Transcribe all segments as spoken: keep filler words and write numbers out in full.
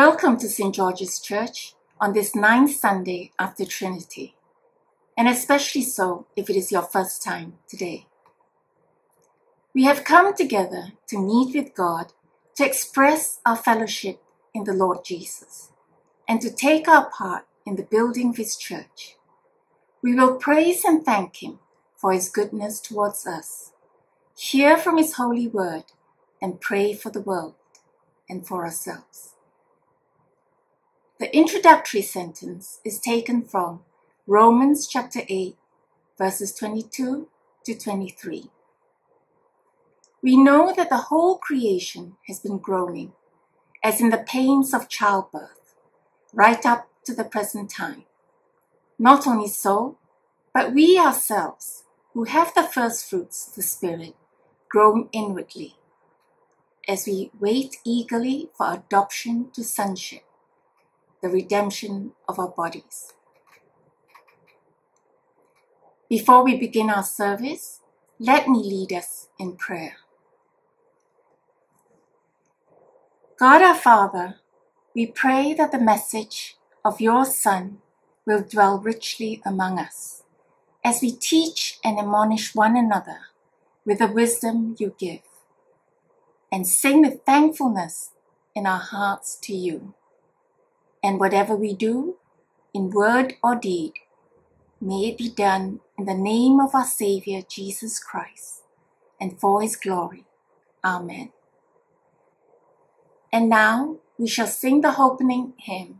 Welcome to Saint George's Church on this ninth Sunday after Trinity, and especially so if it is your first time today. We have come together to meet with God, to express our fellowship in the Lord Jesus, and to take our part in the building of His church. We will praise and thank Him for His goodness towards us, hear from His holy word, and pray for the world and for ourselves. The introductory sentence is taken from Romans chapter eight, verses twenty-two to twenty-three. We know that the whole creation has been groaning, as in the pains of childbirth, right up to the present time. Not only so, but we ourselves, who have the first fruits of the Spirit, groan inwardly, as we wait eagerly for adoption to sonship, the redemption of our bodies. Before we begin our service, let me lead us in prayer. God our Father, we pray that the message of your Son will dwell richly among us, as we teach and admonish one another with the wisdom you give, and sing with thankfulness in our hearts to you. And whatever we do, in word or deed, may it be done in the name of our Savior, Jesus Christ, and for His glory. Amen. And now we shall sing the opening hymn.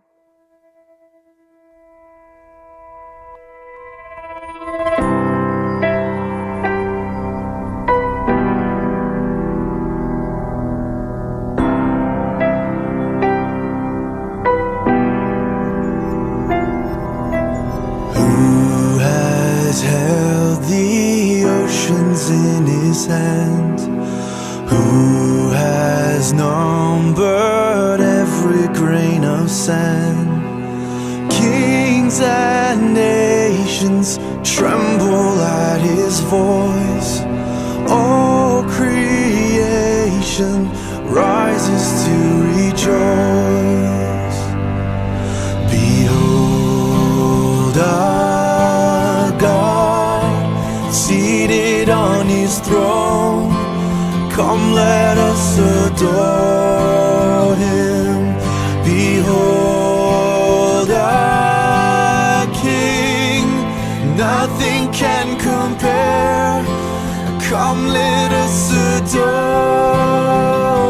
In his hand, who has numbered every grain of sand. Kings and nations tremble at his voice. All creation rises to rejoice. Behold our God, seated on His throne. Come, let us adore Him. Behold our King, nothing can compare. Come, let us adore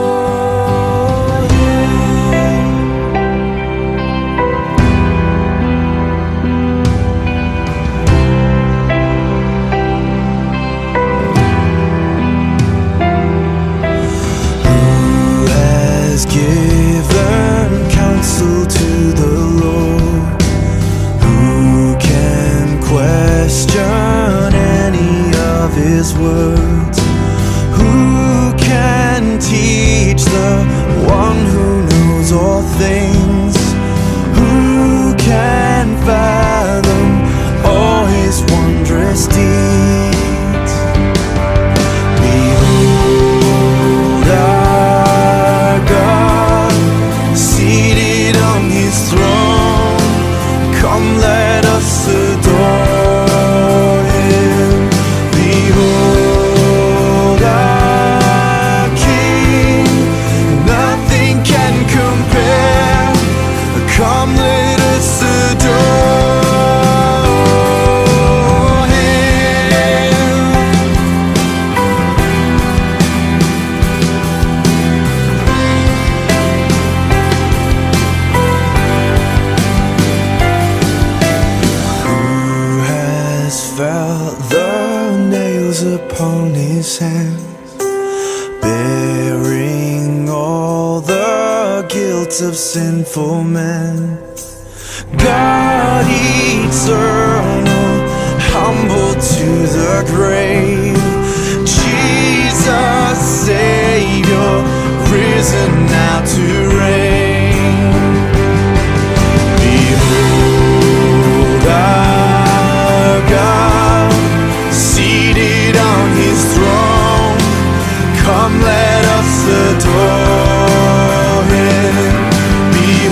given counsel to the Lord. Who can question any of His words? Who can teach the one who knows all things? Who can fathom all His wondrous deeds? Behold our God, seated on His throne. Come, let us adore Him. Behold our King, nothing can compare. Come, let us adore Him. Felt the nails upon His hands, bearing all the guilt of sinful men. God eternal, humble to the grave. Jesus Savior, risen now to reign. Behold our God, seated on His throne. Come, let us adore Him. Behold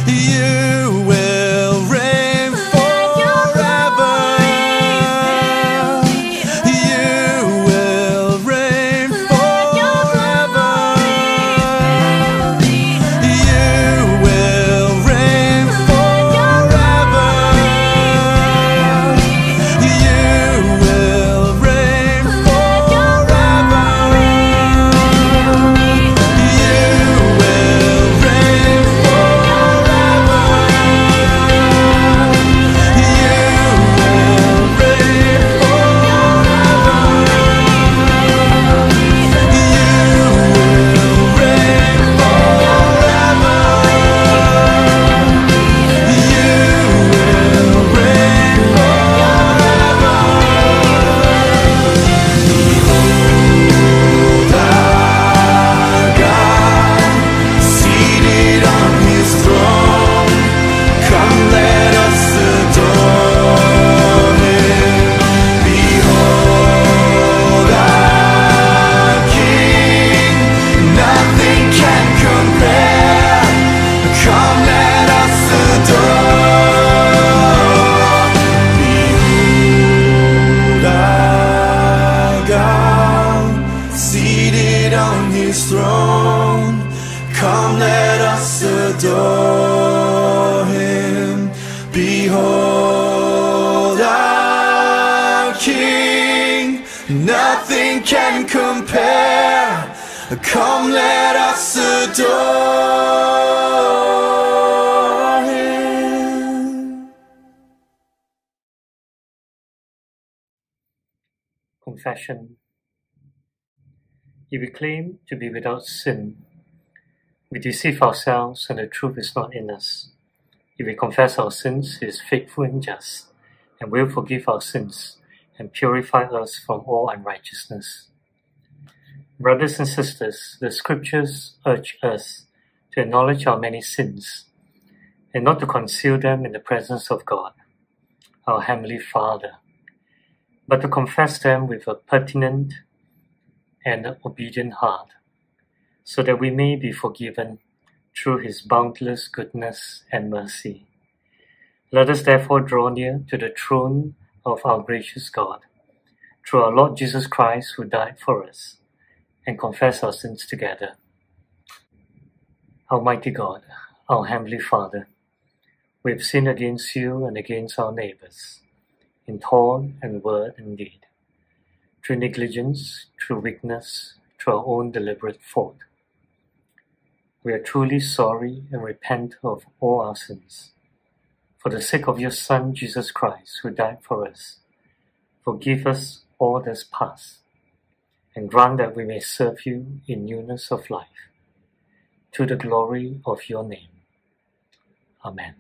You will reign forever. You will reign forever. You will reign forever. You will reign forever. You will reign seated on his throne. Come, let us adore him. Behold our King, nothing can compare. Come, let us adore. Behold our God, seated on his throne. Come, let us adore him. Behold our King, nothing can compare. Come, let us adore him. Confession. If we claim to be without sin, we deceive ourselves and the truth is not in us. If we confess our sins, he is faithful and just, and will forgive our sins and purify us from all unrighteousness. Brothers and sisters, the scriptures urge us to acknowledge our many sins and not to conceal them in the presence of God, our Heavenly Father, but to confess them with a pertinent and obedient heart, so that we may be forgiven through his boundless goodness and mercy. Let us therefore draw near to the throne of our gracious God, through our Lord Jesus Christ, who died for us, and confess our sins together. Almighty God, our Heavenly Father, we have sinned against you and against our neighbors, in thought and word and deed, through negligence, through weakness, through our own deliberate fault. We are truly sorry and repent of all our sins. For the sake of your Son, Jesus Christ, who died for us, forgive us all that's past, and grant that we may serve you in newness of life, to the glory of your name. Amen.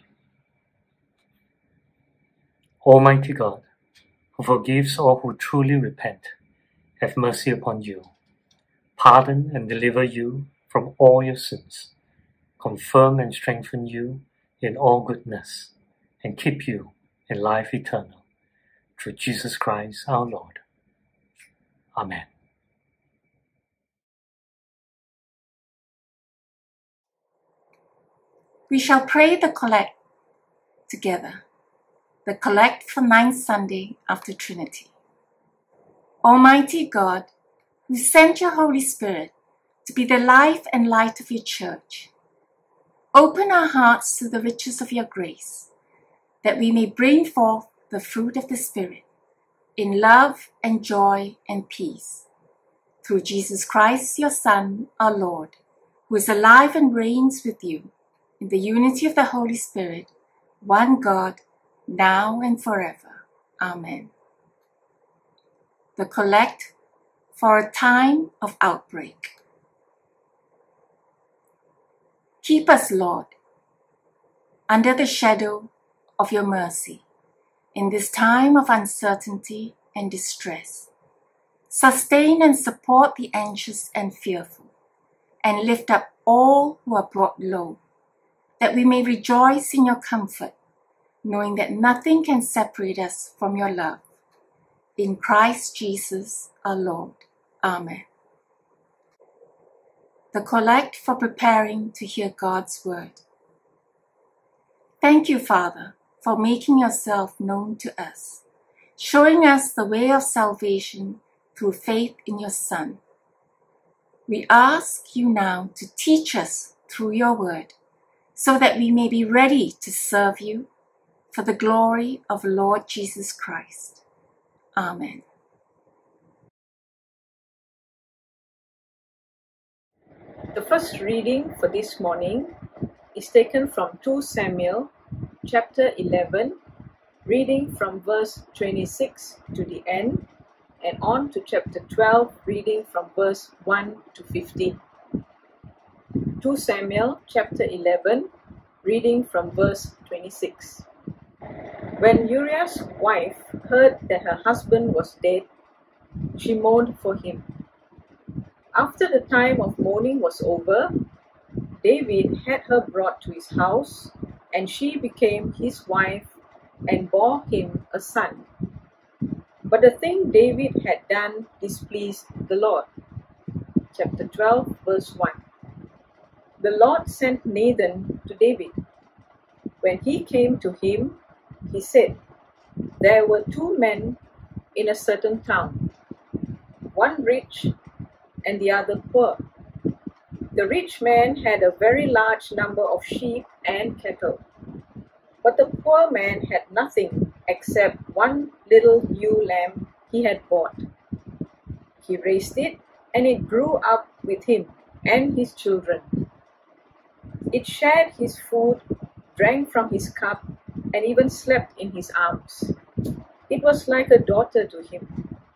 Almighty God, who forgives all who truly repent, have mercy upon you, pardon and deliver you from all your sins, confirm and strengthen you in all goodness, and keep you in life eternal, through Jesus Christ our Lord. Amen. We shall pray the collect together, the collect for ninth Sunday after Trinity. Almighty God, who sent your Holy Spirit to be the life and light of your church, open our hearts to the riches of your grace, that we may bring forth the fruit of the Spirit in love and joy and peace. Through Jesus Christ, your Son, our Lord, who is alive and reigns with you in the unity of the Holy Spirit, one God, now and forever. Amen. The collect for a time of outbreak. Keep us, Lord, under the shadow of your mercy in this time of uncertainty and distress. Sustain and support the anxious and fearful, and lift up all who are brought low, that we may rejoice in your comfort, knowing that nothing can separate us from your love. In Christ Jesus our Lord. Amen. The collect for preparing to hear God's word. Thank you, Father, for making yourself known to us, showing us the way of salvation through faith in your Son. We ask you now to teach us through your word, so that we may be ready to serve you for the glory of Lord Jesus Christ. Amen. The first reading for this morning is taken from Second Samuel chapter eleven, reading from verse twenty-six to the end, and on to chapter twelve, reading from verse one to fifteen. Second Samuel chapter eleven, reading from verse twenty-six. When Uriah's wife heard that her husband was dead, she mourned for him. After the time of mourning was over, David had her brought to his house, and she became his wife and bore him a son. But the thing David had done displeased the Lord. Chapter twelve, verse one. The Lord sent Nathan to David. When he came to him, he said, "There were two men in a certain town, one rich and the other poor. The rich man had a very large number of sheep and cattle, but the poor man had nothing except one little ewe lamb he had bought. He raised it, and it grew up with him and his children. It shared his food, drank from his cup, and even slept in his arms. It was like a daughter to him.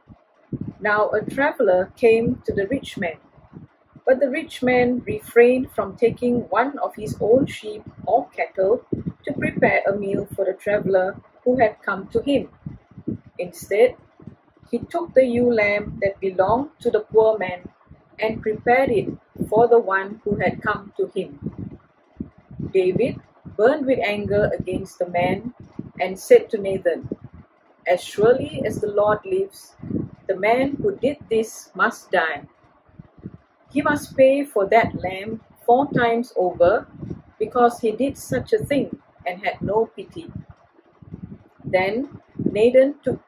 Now a traveler came to the rich man, but the rich man refrained from taking one of his own sheep or cattle to prepare a meal for the traveler who had come to him. Instead, he took the ewe lamb that belonged to the poor man and prepared it for the one who had come to him." David burned with anger against the man and said to Nathan, "As surely as the Lord lives, the man who did this must die. He must pay for that lamb four times over, because he did such a thing and had no pity." Then Nathan took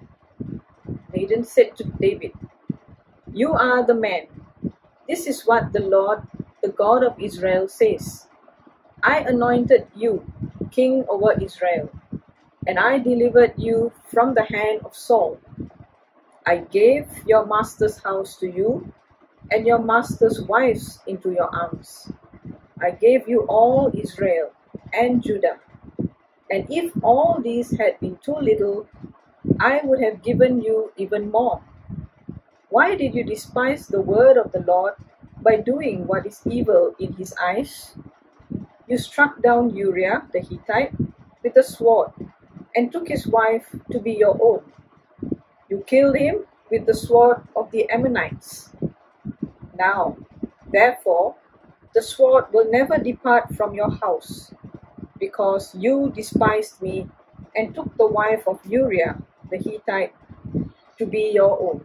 Nathan said to David, "You are the man. This is what the Lord, the God of Israel, says. I anointed you king over Israel, and I delivered you from the hand of Saul. I gave your master's house to you, and your master's wives into your arms. I gave you all Israel and Judah. And if all these had been too little, I would have given you even more. Why did you despise the word of the Lord by doing what is evil in his eyes? You struck down Uriah the Hittite with a sword, and took his wife to be your own. You killed him with the sword of the Ammonites. Now, therefore, the sword will never depart from your house, because you despised me and took the wife of Uriah the Hittite to be your own.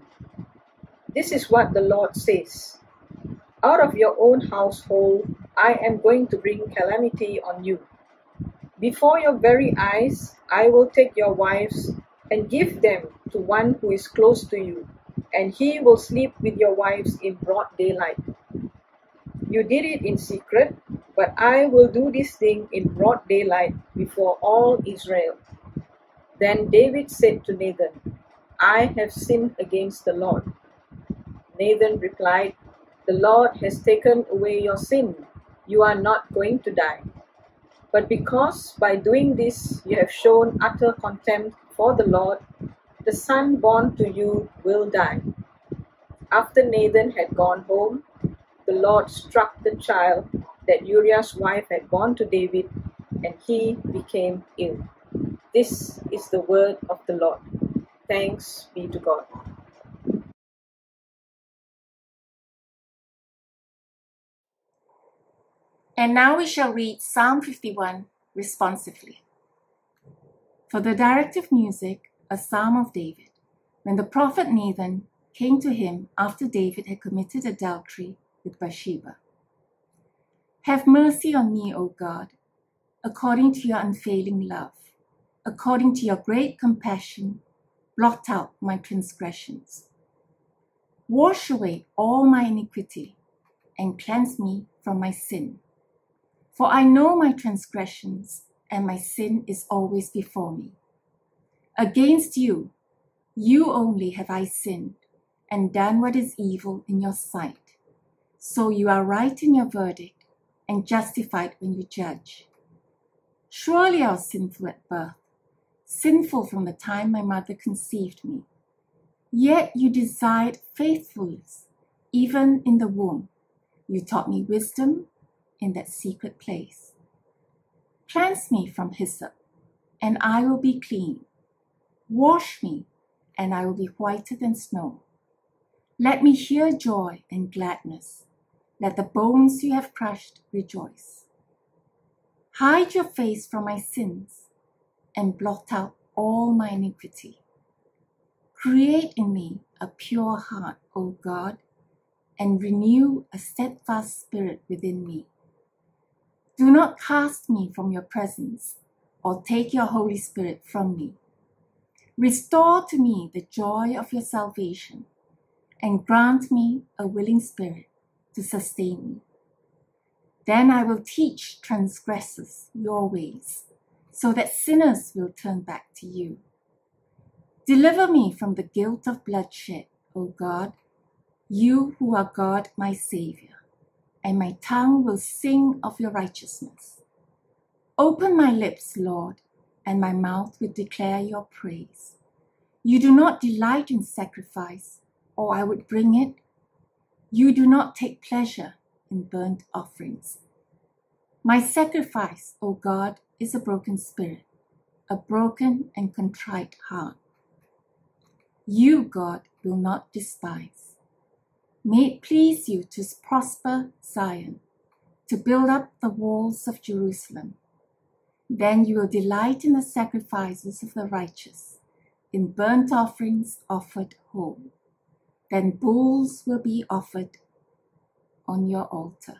This is what the Lord says. Out of your own household I am going to bring calamity on you. Before your very eyes I will take your wives and give them to one who is close to you, and he will sleep with your wives in broad daylight. You did it in secret, but I will do this thing in broad daylight before all Israel." Then David said to Nathan, "I have sinned against the Lord." Nathan replied, "The Lord has taken away your sin. You are not going to die. But because by doing this you have shown utter contempt for the Lord, the son born to you will die." After Nathan had gone home, the Lord struck the child that Uriah's wife had borne to David, and he became ill. This is the word of the Lord. Thanks be to God. And now we shall read Psalm fifty-one responsively. For the directive music, a psalm of David, when the prophet Nathan came to him after David had committed adultery with Bathsheba. Have mercy on me, O God, according to your unfailing love, according to your great compassion, blot out my transgressions. Wash away all my iniquity and cleanse me from my sin. For I know my transgressions, and my sin is always before me. Against you, you only have I sinned, and done what is evil in your sight. So you are right in your verdict, and justified when you judge. Surely I was sinful at birth, sinful from the time my mother conceived me. Yet you desired faithfulness, even in the womb. You taught me wisdom in that secret place. Cleanse me from hyssop, and I will be clean. Wash me, and I will be whiter than snow. Let me hear joy and gladness. Let the bones you have crushed rejoice. Hide your face from my sins, and blot out all my iniquity. Create in me a pure heart, O God, and renew a steadfast spirit within me. Do not cast me from your presence, or take your Holy Spirit from me. Restore to me the joy of your salvation, and grant me a willing spirit to sustain me. Then I will teach transgressors your ways, so that sinners will turn back to you. Deliver me from the guilt of bloodshed, O God, you who are God my Saviour, and my tongue will sing of your righteousness. Open my lips, Lord, and my mouth will declare your praise. You do not delight in sacrifice, or I would bring it. You do not take pleasure in burnt offerings. My sacrifice, O God, is a broken spirit, a broken and contrite heart. You, God, will not despise. May it please you to prosper Zion, to build up the walls of Jerusalem. Then you will delight in the sacrifices of the righteous, in burnt offerings offered whole. Then bulls will be offered on your altar.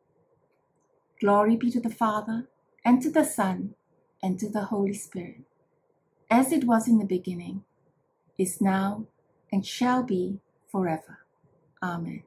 Glory be to the Father, and to the Son, and to the Holy Spirit, as it was in the beginning, is now, and shall be forever. Amen.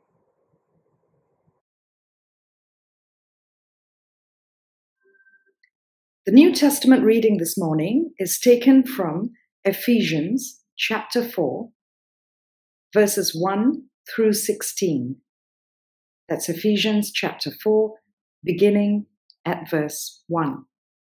The New Testament reading this morning is taken from Ephesians chapter four, verses one through sixteen. That's Ephesians chapter four, beginning at verse one.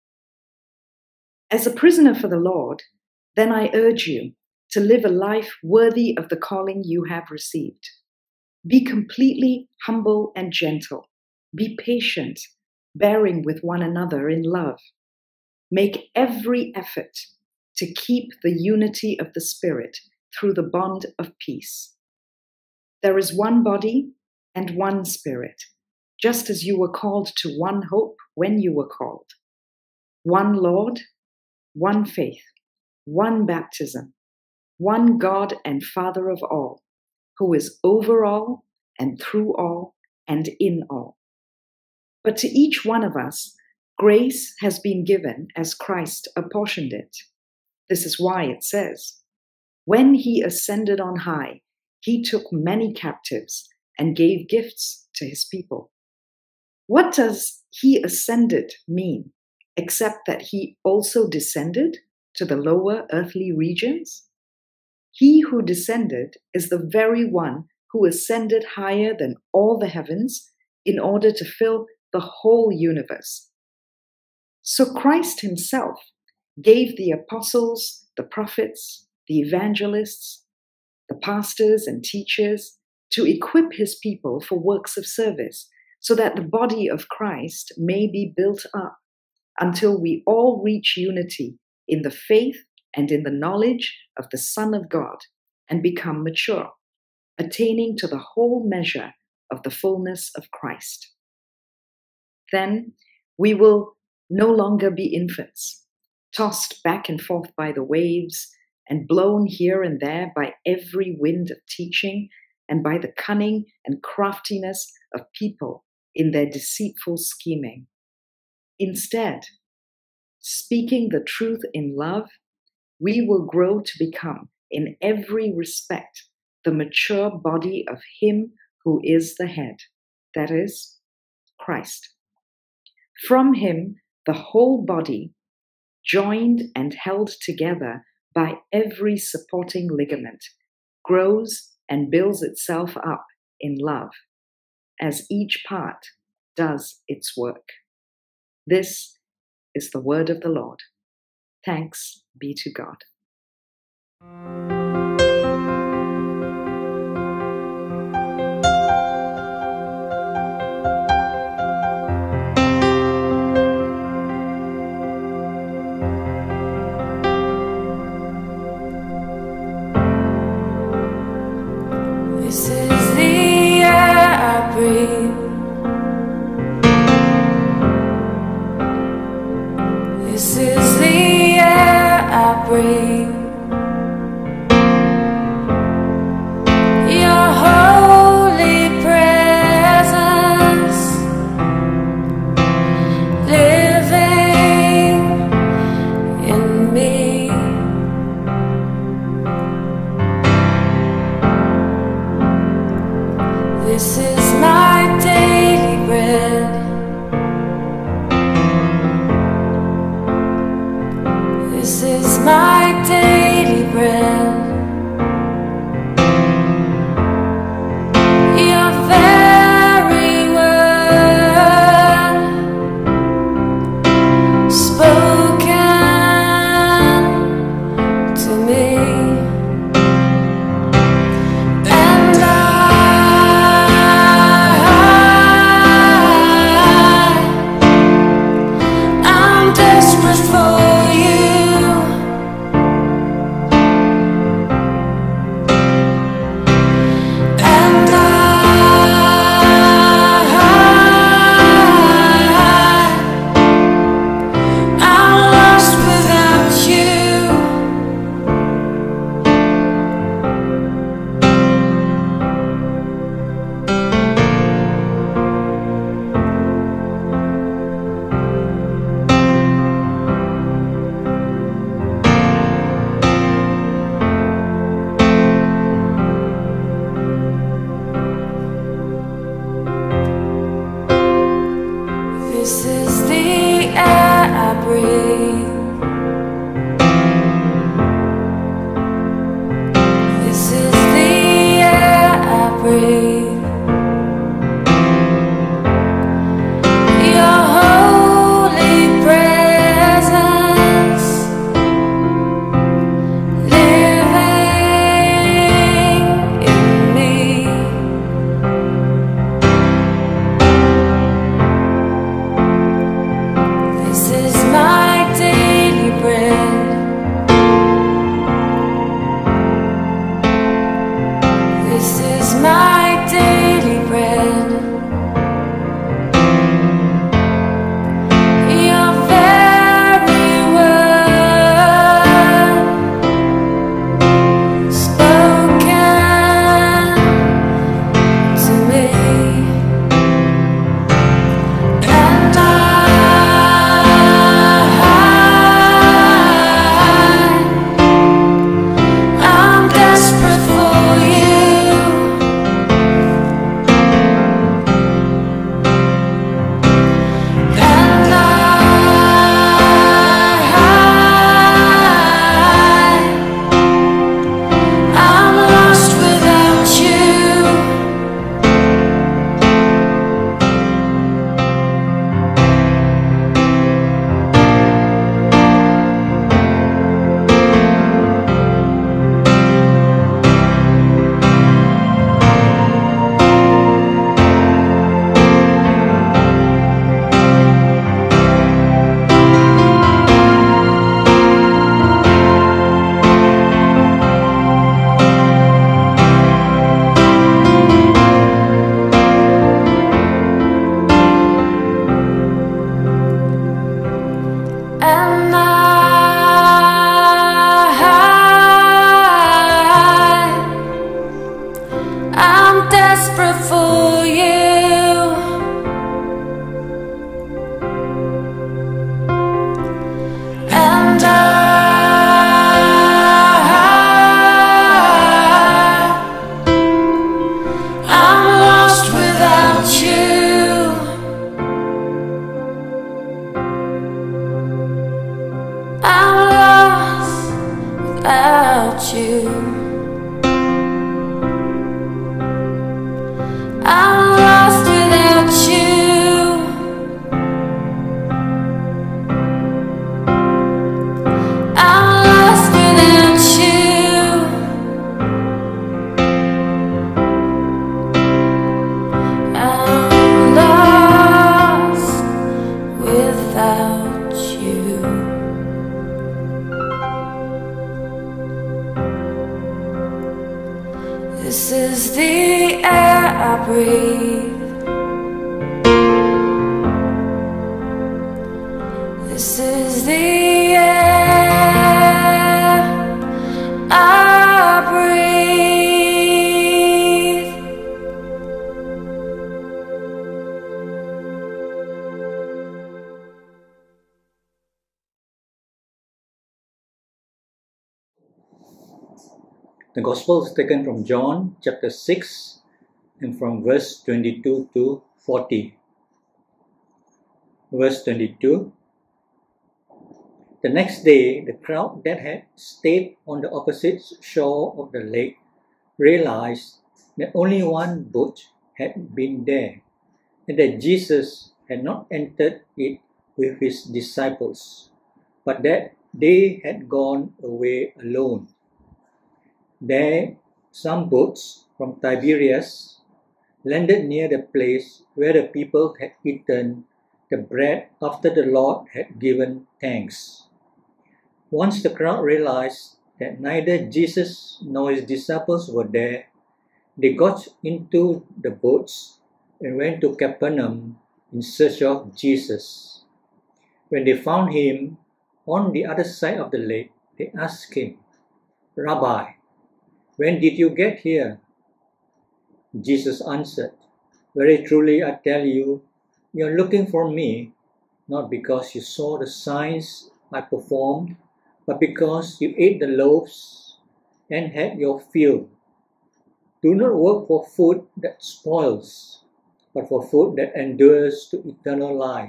As a prisoner for the Lord, then I urge you to live a life worthy of the calling you have received. Be completely humble and gentle. Be patient, bearing with one another in love. Make every effort to keep the unity of the Spirit through the bond of peace. There is one body and one Spirit, just as you were called to one hope when you were called. One Lord, one faith, one baptism, one God and Father of all, who is over all and through all and in all. But to each one of us, grace has been given as Christ apportioned it. This is why it says, when he ascended on high, he took many captives and gave gifts to his people. What does he ascended mean, except that he also descended to the lower earthly regions? He who descended is the very one who ascended higher than all the heavens in order to fill the whole universe. So Christ himself gave the apostles, the prophets, the evangelists, the pastors and teachers to equip his people for works of service, so that the body of Christ may be built up until we all reach unity in the faith and in the knowledge of the Son of God and become mature, attaining to the whole measure of the fullness of Christ. Then we will no longer be infants, tossed back and forth by the waves and blown here and there by every wind of teaching and by the cunning and craftiness of people in their deceitful scheming. Instead, speaking the truth in love, we will grow to become, in every respect, the mature body of Him who is the head, that is, Christ. From Him, the whole body, joined and held together by every supporting ligament, grows and builds itself up in love, as each part does its work. This is the word of the Lord. Thanks be to God. This is the air I breathe. This is the air I breathe. Your holy presence living in me. This is my daily bread. This is my daily bread. Your very word spoken to me, and I, I'm desperate for you. And I, I'm lost without you. This is the air I breathe. This is the air I breathe. Your holy presence living in me. without you. I'm lost without you. I'm lost without you. I'm lost without you. This is the air I breathe. This is the air I breathe. The Gospel is taken from John chapter six and from verse twenty-two to forty. Verse twenty-two. The next day, the crowd that had stayed on the opposite shore of the lake realized that only one boat had been there, and that Jesus had not entered it with his disciples, but that they had gone away alone. There, some boats from Tiberias landed near the place where the people had eaten the bread after the Lord had given thanks. Once the crowd realized that neither Jesus nor his disciples were there, they got into the boats and went to Capernaum in search of Jesus. When they found him on the other side of the lake, they asked him, "Rabbi, when did you get here?" Jesus answered, "Very truly I tell you, you are looking for me, not because you saw the signs I performed, but because you ate the loaves and had your fill. Do not work for food that spoils, but for food that endures to eternal life,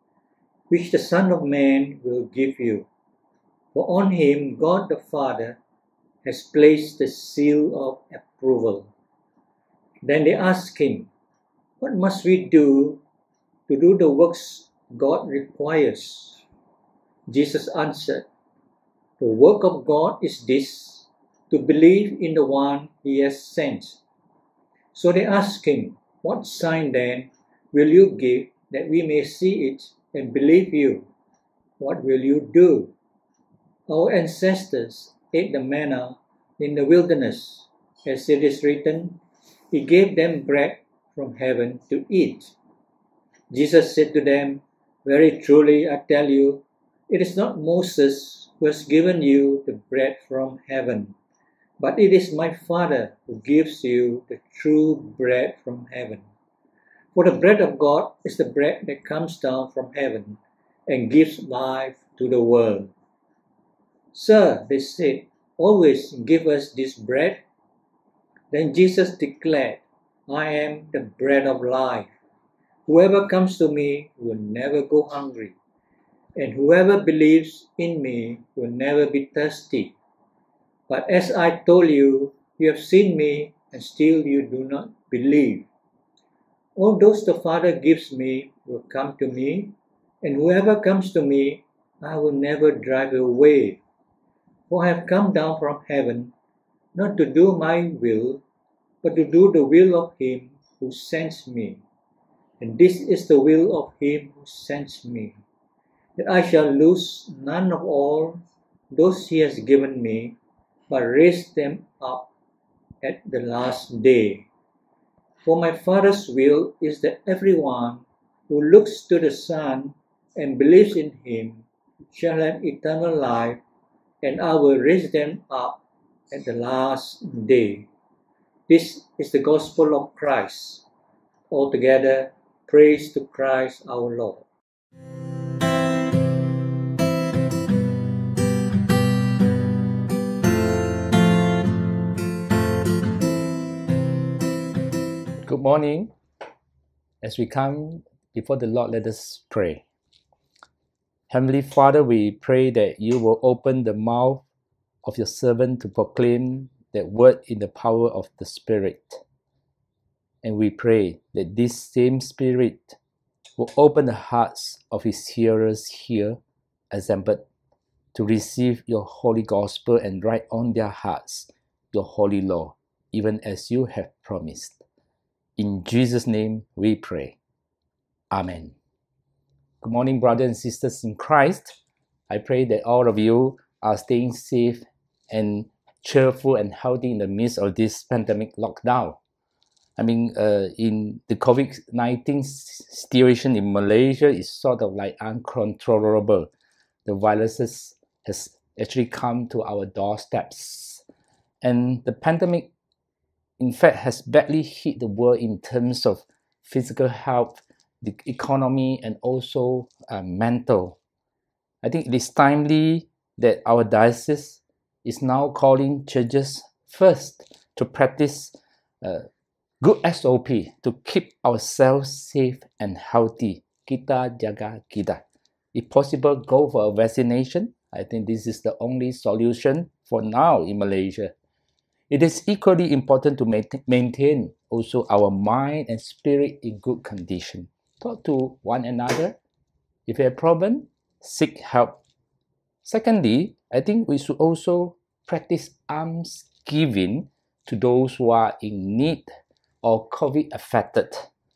which the Son of Man will give you. For on him God the Father has placed the seal of approval." Then they asked him, "What must we do to do the works God requires?" Jesus answered, "The work of God is this, to believe in the one he has sent." So they asked him, "What sign then will you give that we may see it and believe you? What will you do? Our ancestors ate the manna in the wilderness, as it is written, he gave them bread from heaven to eat." Jesus said to them, "Very truly I tell you, it is not Moses who has given you the bread from heaven, but it is my Father who gives you the true bread from heaven. For the bread of God is the bread that comes down from heaven and gives life to the world." "Sir," they said, "always give us this bread." Then Jesus declared, "I am the bread of life. Whoever comes to me will never go hungry, and whoever believes in me will never be thirsty. But as I told you, you have seen me, and still you do not believe. All those the Father gives me will come to me, and whoever comes to me, I will never drive away. For I have come down from heaven, not to do my will, but to do the will of him who sends me. And this is the will of him who sends me, that I shall lose none of all those he has given me, but raise them up at the last day. For my Father's will is that everyone who looks to the Son and believes in him shall have eternal life, and I will raise them up at the last day." This is the gospel of Christ. Altogether, praise to Christ our Lord. Good morning. As we come before the Lord, let us pray. Heavenly Father, we pray that you will open the mouth of your servant to proclaim that word in the power of the Spirit. And we pray that this same Spirit will open the hearts of his hearers here assembled to receive your holy gospel and write on their hearts your holy law, even as you have promised. In Jesus' name we pray. Amen. Good morning, brothers and sisters in Christ. I pray that all of you are staying safe and cheerful and healthy in the midst of this pandemic lockdown. I mean, uh, in the COVID nineteen situation in Malaysia is sort of like uncontrollable. The viruses has actually come to our doorsteps. And the pandemic, in fact, has badly hit the world in terms of physical health, the economy, and also uh, mental. I think it is timely that our diocese is now calling churches first to practice uh, good S O P to keep ourselves safe and healthy. Kita jaga kita. If possible, go for a vaccination. I think this is the only solution for now in Malaysia. It is equally important to maintain also our mind and spirit in good condition. Talk to one another. If you have a problem, seek help. Secondly, I think we should also practice almsgiving to those who are in need or COVID affected.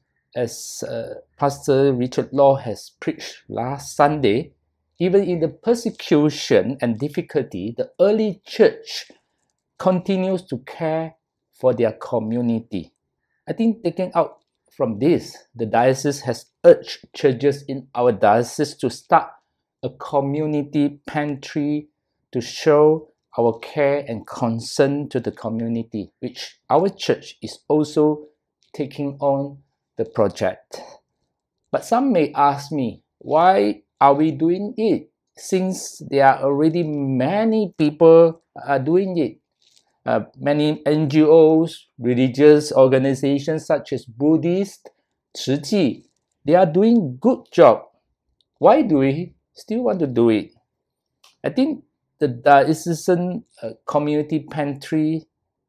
As uh, Pastor Richard Law has preached last Sunday, even in the persecution and difficulty, the early church continues to care for their community. I think taking out from this, the diocese has urged churches in our diocese to start a community pantry to show our care and concern to the community, which our church is also taking on the project. But some may ask me, why are we doing it? Since there are already many people are doing it. Uh, many N G Os, religious organizations such as Buddhist, Trinity, they are doing good job. Why do we still want to do it? I think the diocesan uh, community pantry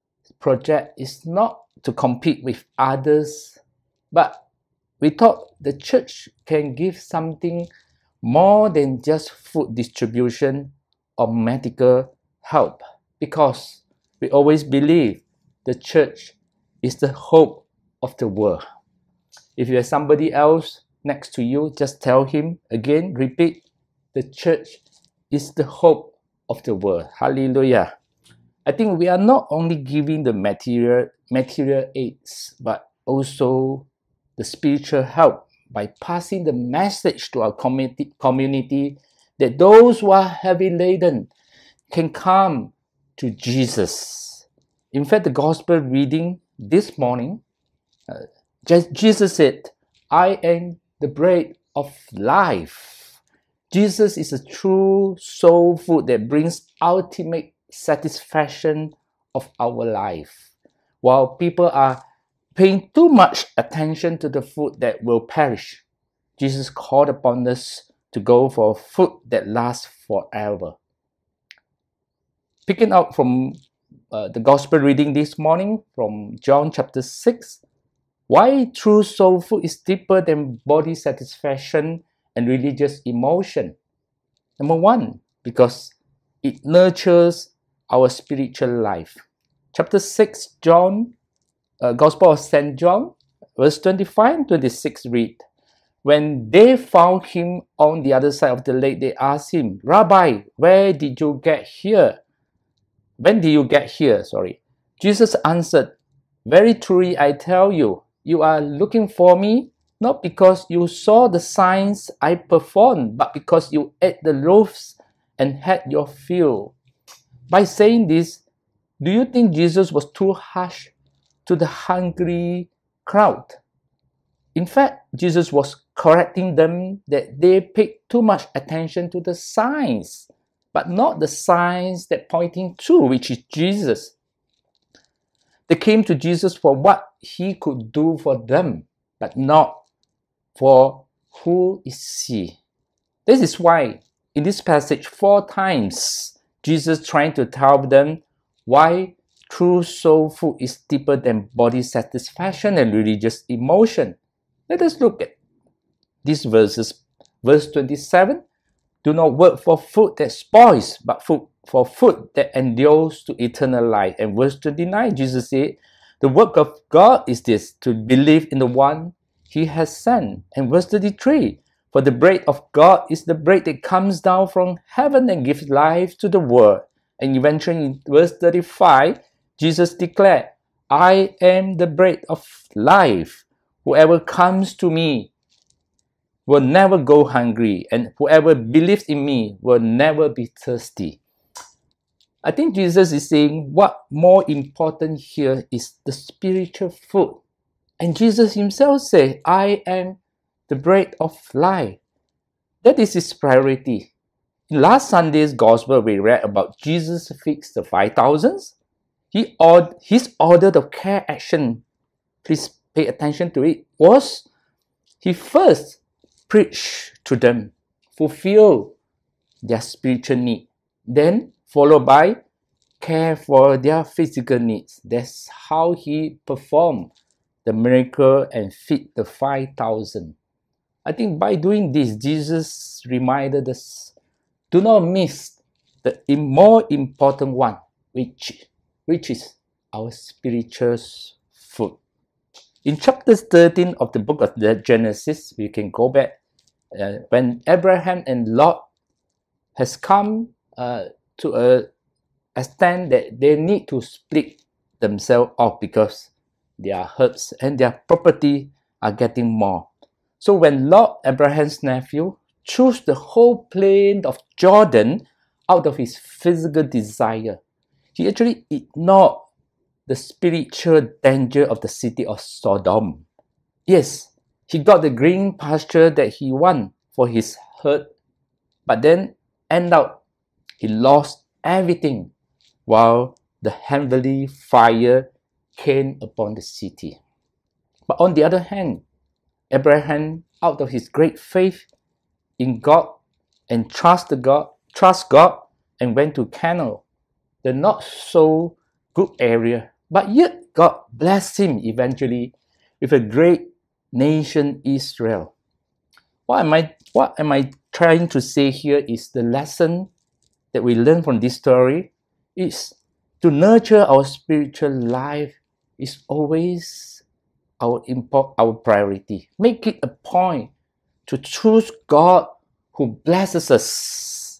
project is not to compete with others, but we thought the church can give something more than just food distribution or medical help, because we always believe the church is the hope of the world. If you have somebody else next to you, just tell him again, repeat, the church is the hope of the world. Hallelujah. I think we are not only giving the material, material aids, but also the spiritual help by passing the message to our community, community that those who are heavy laden can come to Jesus. In fact, the gospel reading this morning, uh, Jesus said, I am the bread of life. Jesus is a true soul food that brings ultimate satisfaction of our life. While people are paying too much attention to the food that will perish, Jesus called upon us to go for food that lasts forever. Picking up from uh, the gospel reading this morning from John chapter six, why true soul food is deeper than body satisfaction and religious emotion. Number one, because it nurtures our spiritual life. Chapter six, John, uh, Gospel of Saint John, verse twenty-five and twenty-six read, when they found him on the other side of the lake, they asked him, Rabbi, where did you get here? When did you get here? Sorry. Jesus answered, very truly I tell you, you are looking for me, not because you saw the signs I performed, but because you ate the loaves and had your fill. By saying this, do you think Jesus was too harsh to the hungry crowd? In fact, Jesus was correcting them that they paid too much attention to the signs, but not the signs that pointing to, which is Jesus. They came to Jesus for what he could do for them, but not for who is he. This is why in this passage, four times, Jesus trying to tell them why true soul food is deeper than body satisfaction and religious emotion. Let us look at these verses. Verse twenty-seven, do not work for food that spoils, but food for food that endures to eternal life. And verse twenty-nine, Jesus said, the work of God is this, to believe in the one he has sent. And verse thirty-three, for the bread of God is the bread that comes down from heaven and gives life to the world. And eventually in verse thirty-five, Jesus declared, I am the bread of life. Whoever comes to me will never go hungry, and whoever believes in me will never be thirsty. I think Jesus is saying what more important here is the spiritual food. And Jesus himself said, I am the bread of life. That is his priority. In last Sunday's gospel, we read about Jesus fixed the five thousands. He or, his order of care action, please pay attention to it, was he first preached to them, fulfill their spiritual need, then followed by care for their physical needs. That's how he performed the miracle and feed the five thousand. I think by doing this, Jesus reminded us, do not miss the more important one, which, which is our spiritual food. In chapter thirteen of the book of the Genesis, we can go back uh, when Abraham and Lot has come uh, to a extent that they need to split themselves off because their herds and their property are getting more. So when Lot, Abraham's nephew, chose the whole plain of Jordan out of his physical desire, he actually ignored the spiritual danger of the city of Sodom. Yes, he got the green pasture that he wanted for his herd, but then end up he lost everything while the heavenly fire came upon the city. But on the other hand, Abraham, out of his great faith in God and trust God, trust God, and went to Canaan, the not so good area, but yet God blessed him eventually with a great nation, Israel. What am I, what am I trying to say here is the lesson that we learn from this story is to nurture our spiritual life is always our import, our priority. Make it a point to choose God who blesses us,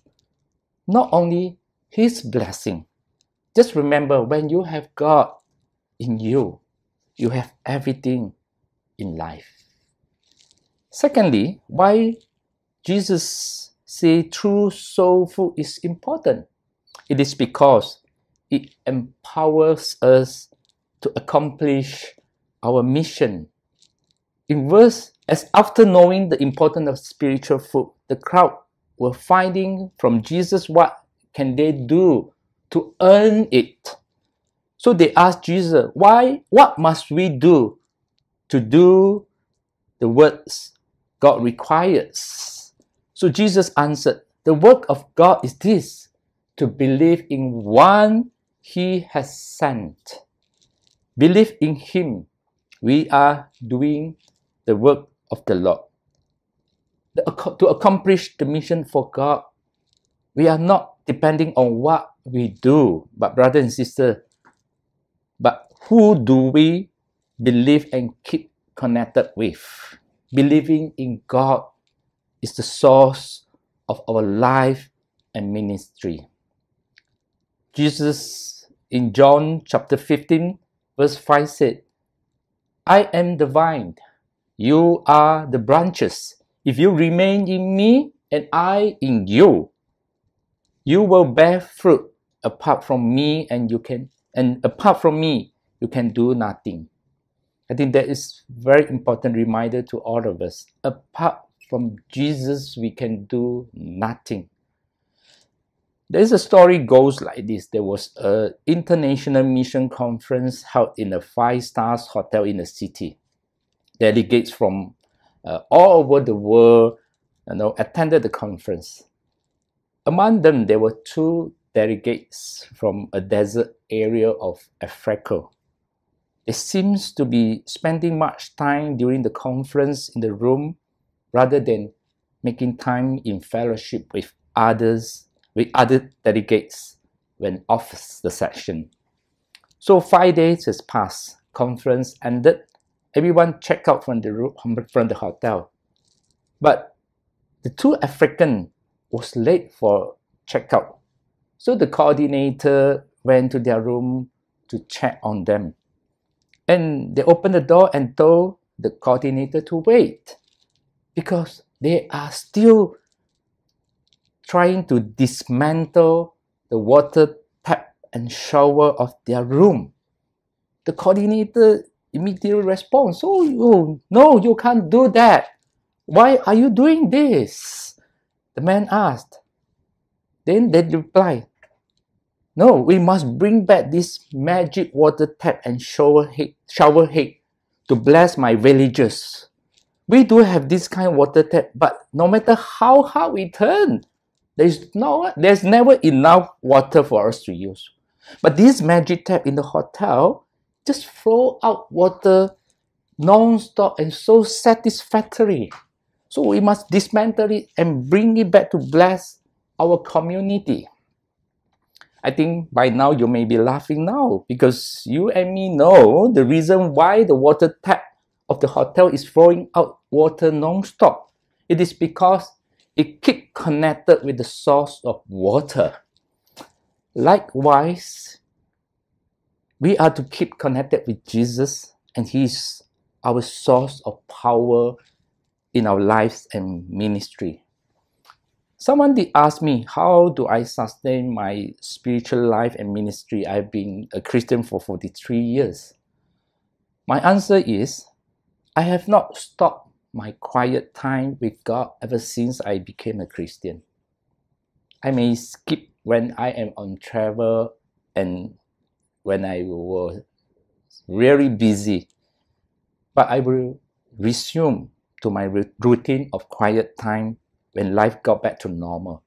not only his blessing. Just remember, when you have God in you, you have everything in life. Secondly, why Jesus say true soul food is important? It is because it empowers us to accomplish our mission. In verse, as after knowing the importance of spiritual food, the crowd were finding from Jesus what can they do to earn it. So they asked Jesus, why, what must we do to do the works God requires? So Jesus answered, the work of God is this, to believe in one he has sent. Believe in him. We are doing the work of the Lord. The, to accomplish the mission for God, we are not depending on what we do, but brother and sister, but who do we believe and keep connected with? Believing in God is the source of our life and ministry. Jesus in John chapter fifteen verse five said, I am the vine, you are the branches. If you remain in me and I in you, you will bear fruit. Apart from me and you can and apart from me you can do nothing. I think that is very important reminder to all of us. Apart from Jesus we can do nothing. There's a story goes like this. There was an international mission conference held in a five-star hotel in the city. Delegates from uh, all over the world you know, attended the conference. Among them, there were two delegates from a desert area of Africa. They seem to be spending much time during the conference in the room rather than making time in fellowship with others, with other delegates when off the session. So five days has passed. Conference ended. Everyone checked out from the room, from the hotel. But the two Africans was late for checkout. So the coordinator went to their room to check on them. And they opened the door and told the coordinator to wait because they are still trying to dismantle the water tap and shower of their room. The coordinator immediately responds, "Oh, you, no, you can't do that. Why are you doing this?" The man asked. Then they replied, "No, we must bring back this magic water tap and shower head, shower head to bless my villagers. We do have this kind of water tap, but no matter how hard we turn, there's no, there's never enough water for us to use. But this magic tap in the hotel just flow out water non-stop and so satisfactory. So we must dismantle it and bring it back to bless our community." I think by now you may be laughing now because you and me know the reason why the water tap of the hotel is flowing out water non-stop. It is because it keeps connected with the source of water. Likewise, we are to keep connected with Jesus, and He is our source of power in our lives and ministry. Someone did ask me, how do I sustain my spiritual life and ministry? I've been a Christian for forty-three years. My answer is, I have not stopped my quiet time with God ever since I became a Christian. I may skip when I am on travel and when I was really busy, but I will resume to my routine of quiet time when life got back to normal,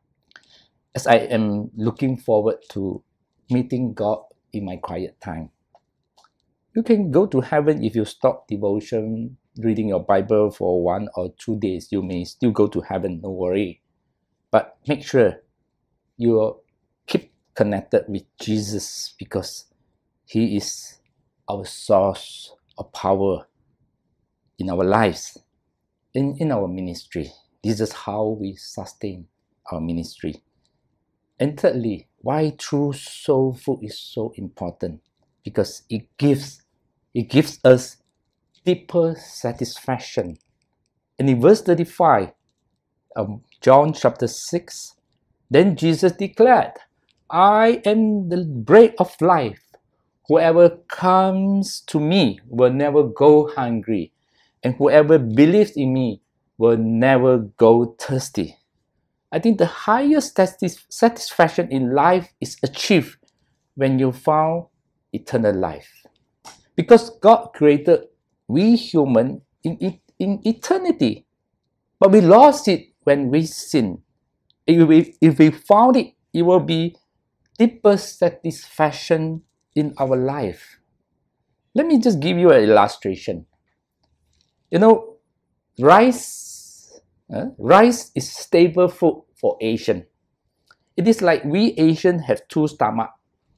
as I am looking forward to meeting God in my quiet time. You can go to heaven if you stop devotion, reading your Bible for one or two days. You may still go to heaven, no worry. But make sure you keep connected with Jesus because He is our source of power in our lives, in, in our ministry. This is how we sustain our ministry. And thirdly, why true soul food is so important? Because it gives, it gives us deeper satisfaction. And in verse thirty-five, um, John chapter six, then Jesus declared, "I am the bread of life. Whoever comes to me will never go hungry, and whoever believes in me will never go thirsty." I think the highest satisfaction in life is achieved when you found eternal life. Because God created we human in, in, in eternity, but we lost it when we sinned. If we, if we found it, it will be deeper satisfaction in our life. Let me just give you an illustration. You know, rice, uh, rice is staple food for Asian. It is like we Asian have two stomachs.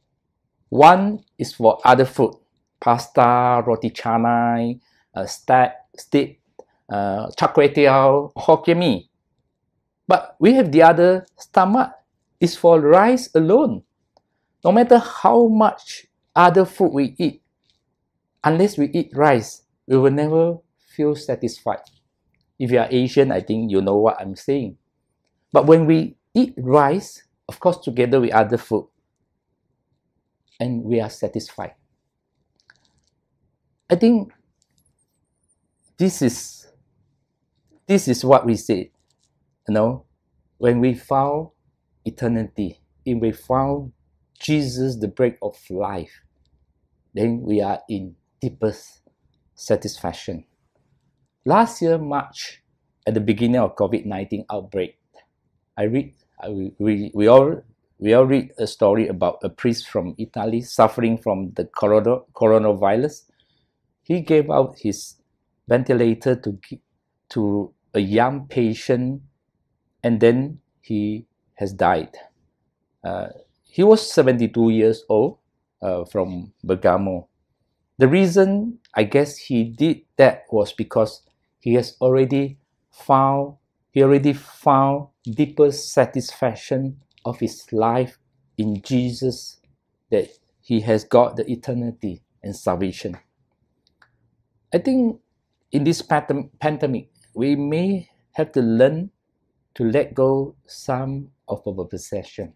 One is for other food, pasta, roti canai, uh, steak, steak, uh, char kway teow, Hokkien mee. But we have the other stomach is for rice alone. No matter how much other food we eat, unless we eat rice, we will never feel satisfied. If you are Asian, I think you know what I'm saying. But when we eat rice, of course, together with other food, and we are satisfied. I think this is this is what we say. You know, when we found eternity, if we found Jesus, the bread of life, then we are in deepest satisfaction. Last year, March, at the beginning of COVID nineteen outbreak, I read, I, we, we all we all read a story about a priest from Italy suffering from the corona, coronavirus. He gave out his ventilator to, to a young patient, and then he has died. Uh, he was seventy-two years old, uh, from Bergamo. The reason I guess he did that was because he has already found, he already found deeper satisfaction of his life in Jesus, that he has got the eternity and salvation. I think in this pandemic, we may have to learn to let go some of our possession.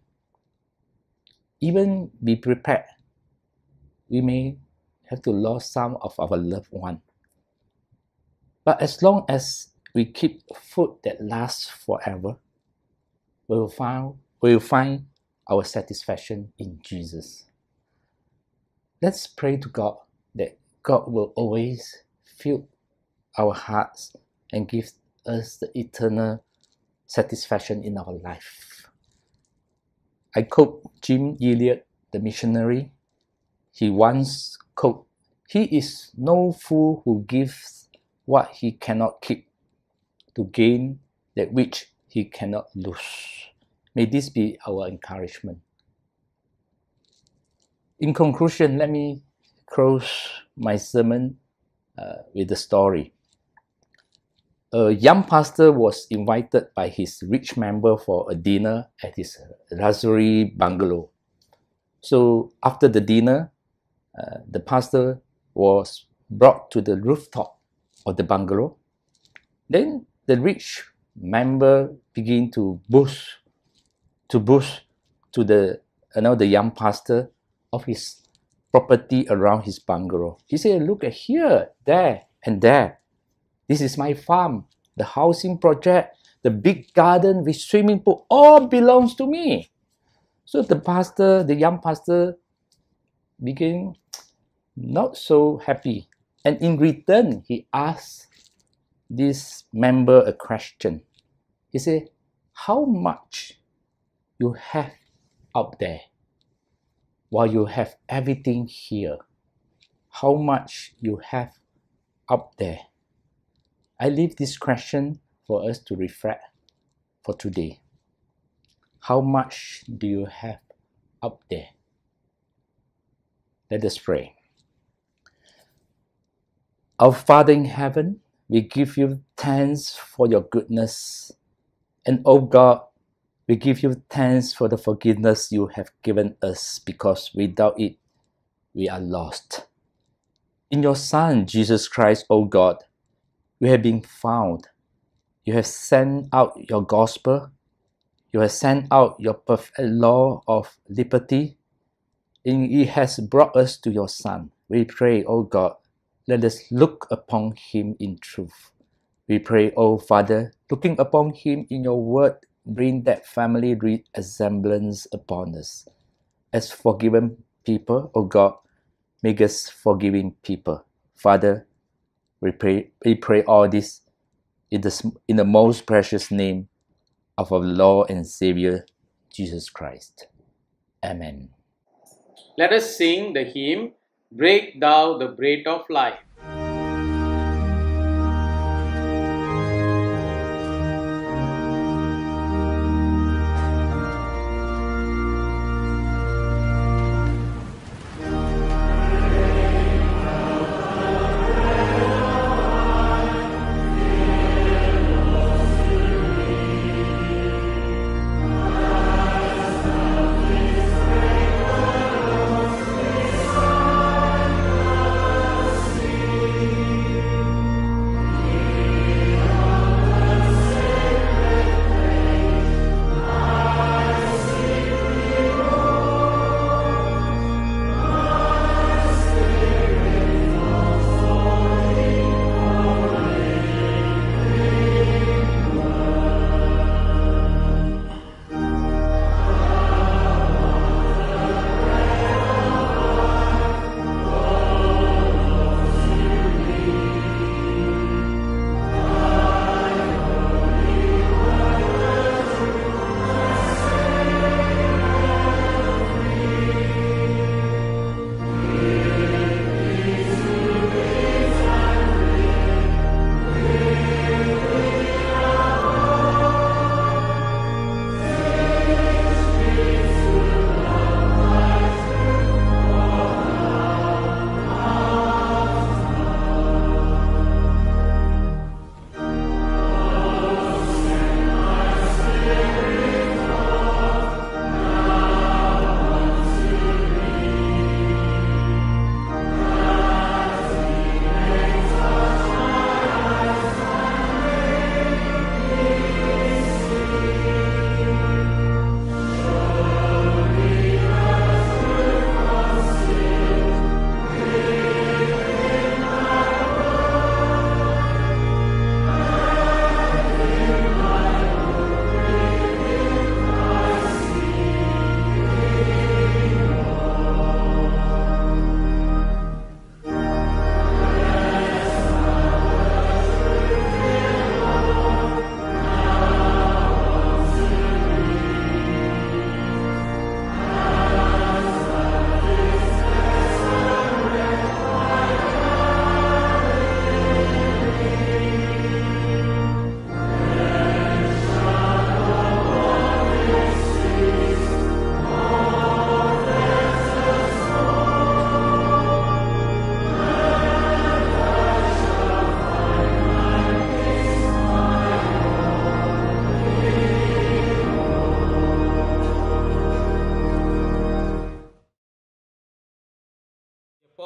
Even be prepared. We may have to lose some of our loved one. But as long as we keep food that lasts forever, we will find, we will find our satisfaction in Jesus. Let's pray to God that God will always fill our hearts and give us the eternal satisfaction in our life. I quote Jim Elliot, the missionary. He once quote, "He is no fool who gives what he cannot keep to gain that which he cannot lose." May this be our encouragement. In conclusion, let me close my sermon uh, with a story. A young pastor was invited by his rich member for a dinner at his luxury bungalow. So after the dinner, uh, the pastor was brought to the rooftop of the bungalow. Then the rich member began to boast, to boast to the, you know, the young pastor of his property around his bungalow. He said, "Look at here, there, and there. This is my farm, the housing project, the big garden with swimming pool, all belongs to me." So the pastor, the young pastor, became not so happy. And in return, he asked this member a question. He said, "How much you have out there while you have everything here? How much you have up there?" I leave this question for us to reflect for today. How much do you have up there? Let us pray. Our Father in heaven, we give you thanks for your goodness. And oh God, we give you thanks for the forgiveness you have given us, because without it, we are lost. In your Son, Jesus Christ, oh God, we have been found. You have sent out your gospel. You have sent out your perfect law of liberty. And it has brought us to your Son. We pray, oh God, let us look upon him in truth. We pray, oh Father, looking upon him in your word, bring that family resemblance upon us. As forgiven people, oh God, make us forgiving people. Father, we pray, we pray all this in the, in the most precious name of our Lord and Savior, Jesus Christ. Amen. Let us sing the hymn, "Break Thou the Bread of Life."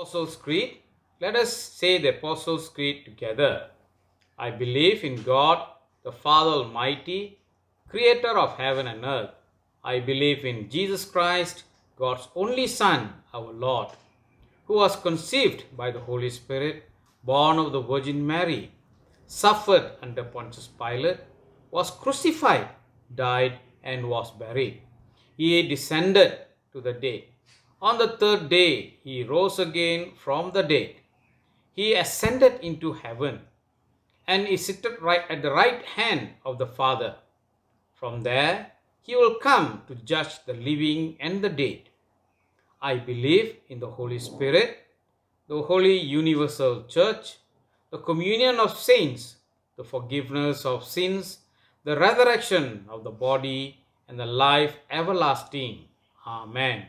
Apostles' Creed. Let us say the Apostles' Creed together. I believe in God, the Father Almighty, creator of heaven and earth. I believe in Jesus Christ, God's only Son, our Lord, who was conceived by the Holy Spirit, born of the Virgin Mary, suffered under Pontius Pilate, was crucified, died, and was buried. He descended to the dead. On the third day, he rose again from the dead. He ascended into heaven and is seated right at the right hand of the Father. From there, he will come to judge the living and the dead. I believe in the Holy Spirit, the Holy Universal Church, the communion of saints, the forgiveness of sins, the resurrection of the body, and the life everlasting. Amen.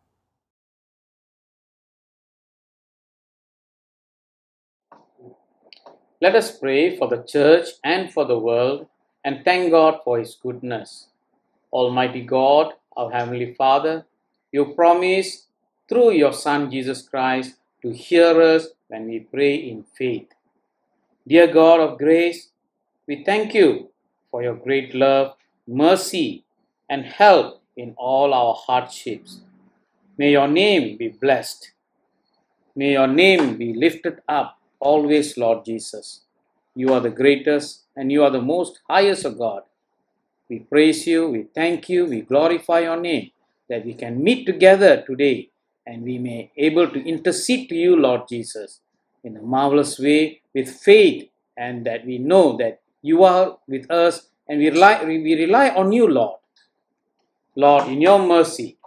Let us pray for the church and for the world and thank God for His goodness. Almighty God, our Heavenly Father, you promise through your Son Jesus Christ to hear us when we pray in faith. Dear God of grace, we thank you for your great love, mercy, and help in all our hardships. May your name be blessed. May your name be lifted up always, Lord Jesus. You are the greatest and you are the most highest of God. We praise you, we thank you, we glorify your name, that we can meet together today and we may able to intercede to you, Lord Jesus, in a marvelous way with faith, and that we know that you are with us and we rely, we rely on you, Lord. Lord, in your mercy,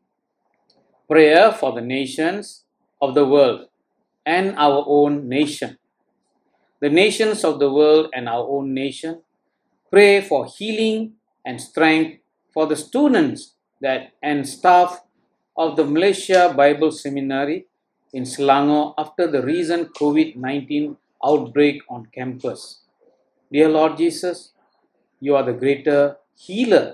prayer for the nations of the world and our own nation. The nations of the world and our own nation, pray for healing and strength for the students that and staff of the Malaysia Bible Seminary in Selangor after the recent COVID nineteen outbreak on campus. Dear Lord Jesus, you are the greater healer.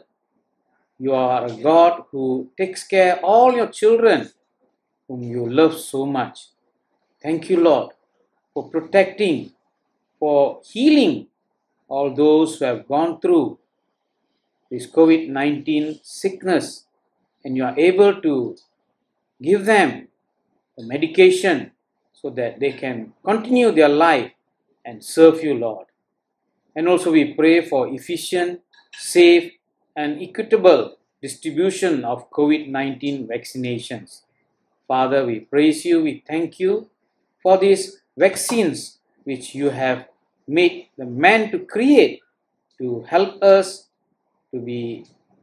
You are a God who takes care of all your children whom you love so much. Thank you, Lord, for protecting, for healing all those who have gone through this COVID nineteen sickness, and you are able to give them the medication so that they can continue their life and serve you, Lord. And also we pray for efficient, safe, and equitable distribution of COVID nineteen vaccinations. Father, we praise you, we thank you for these vaccines which you have made the man to create to help us to be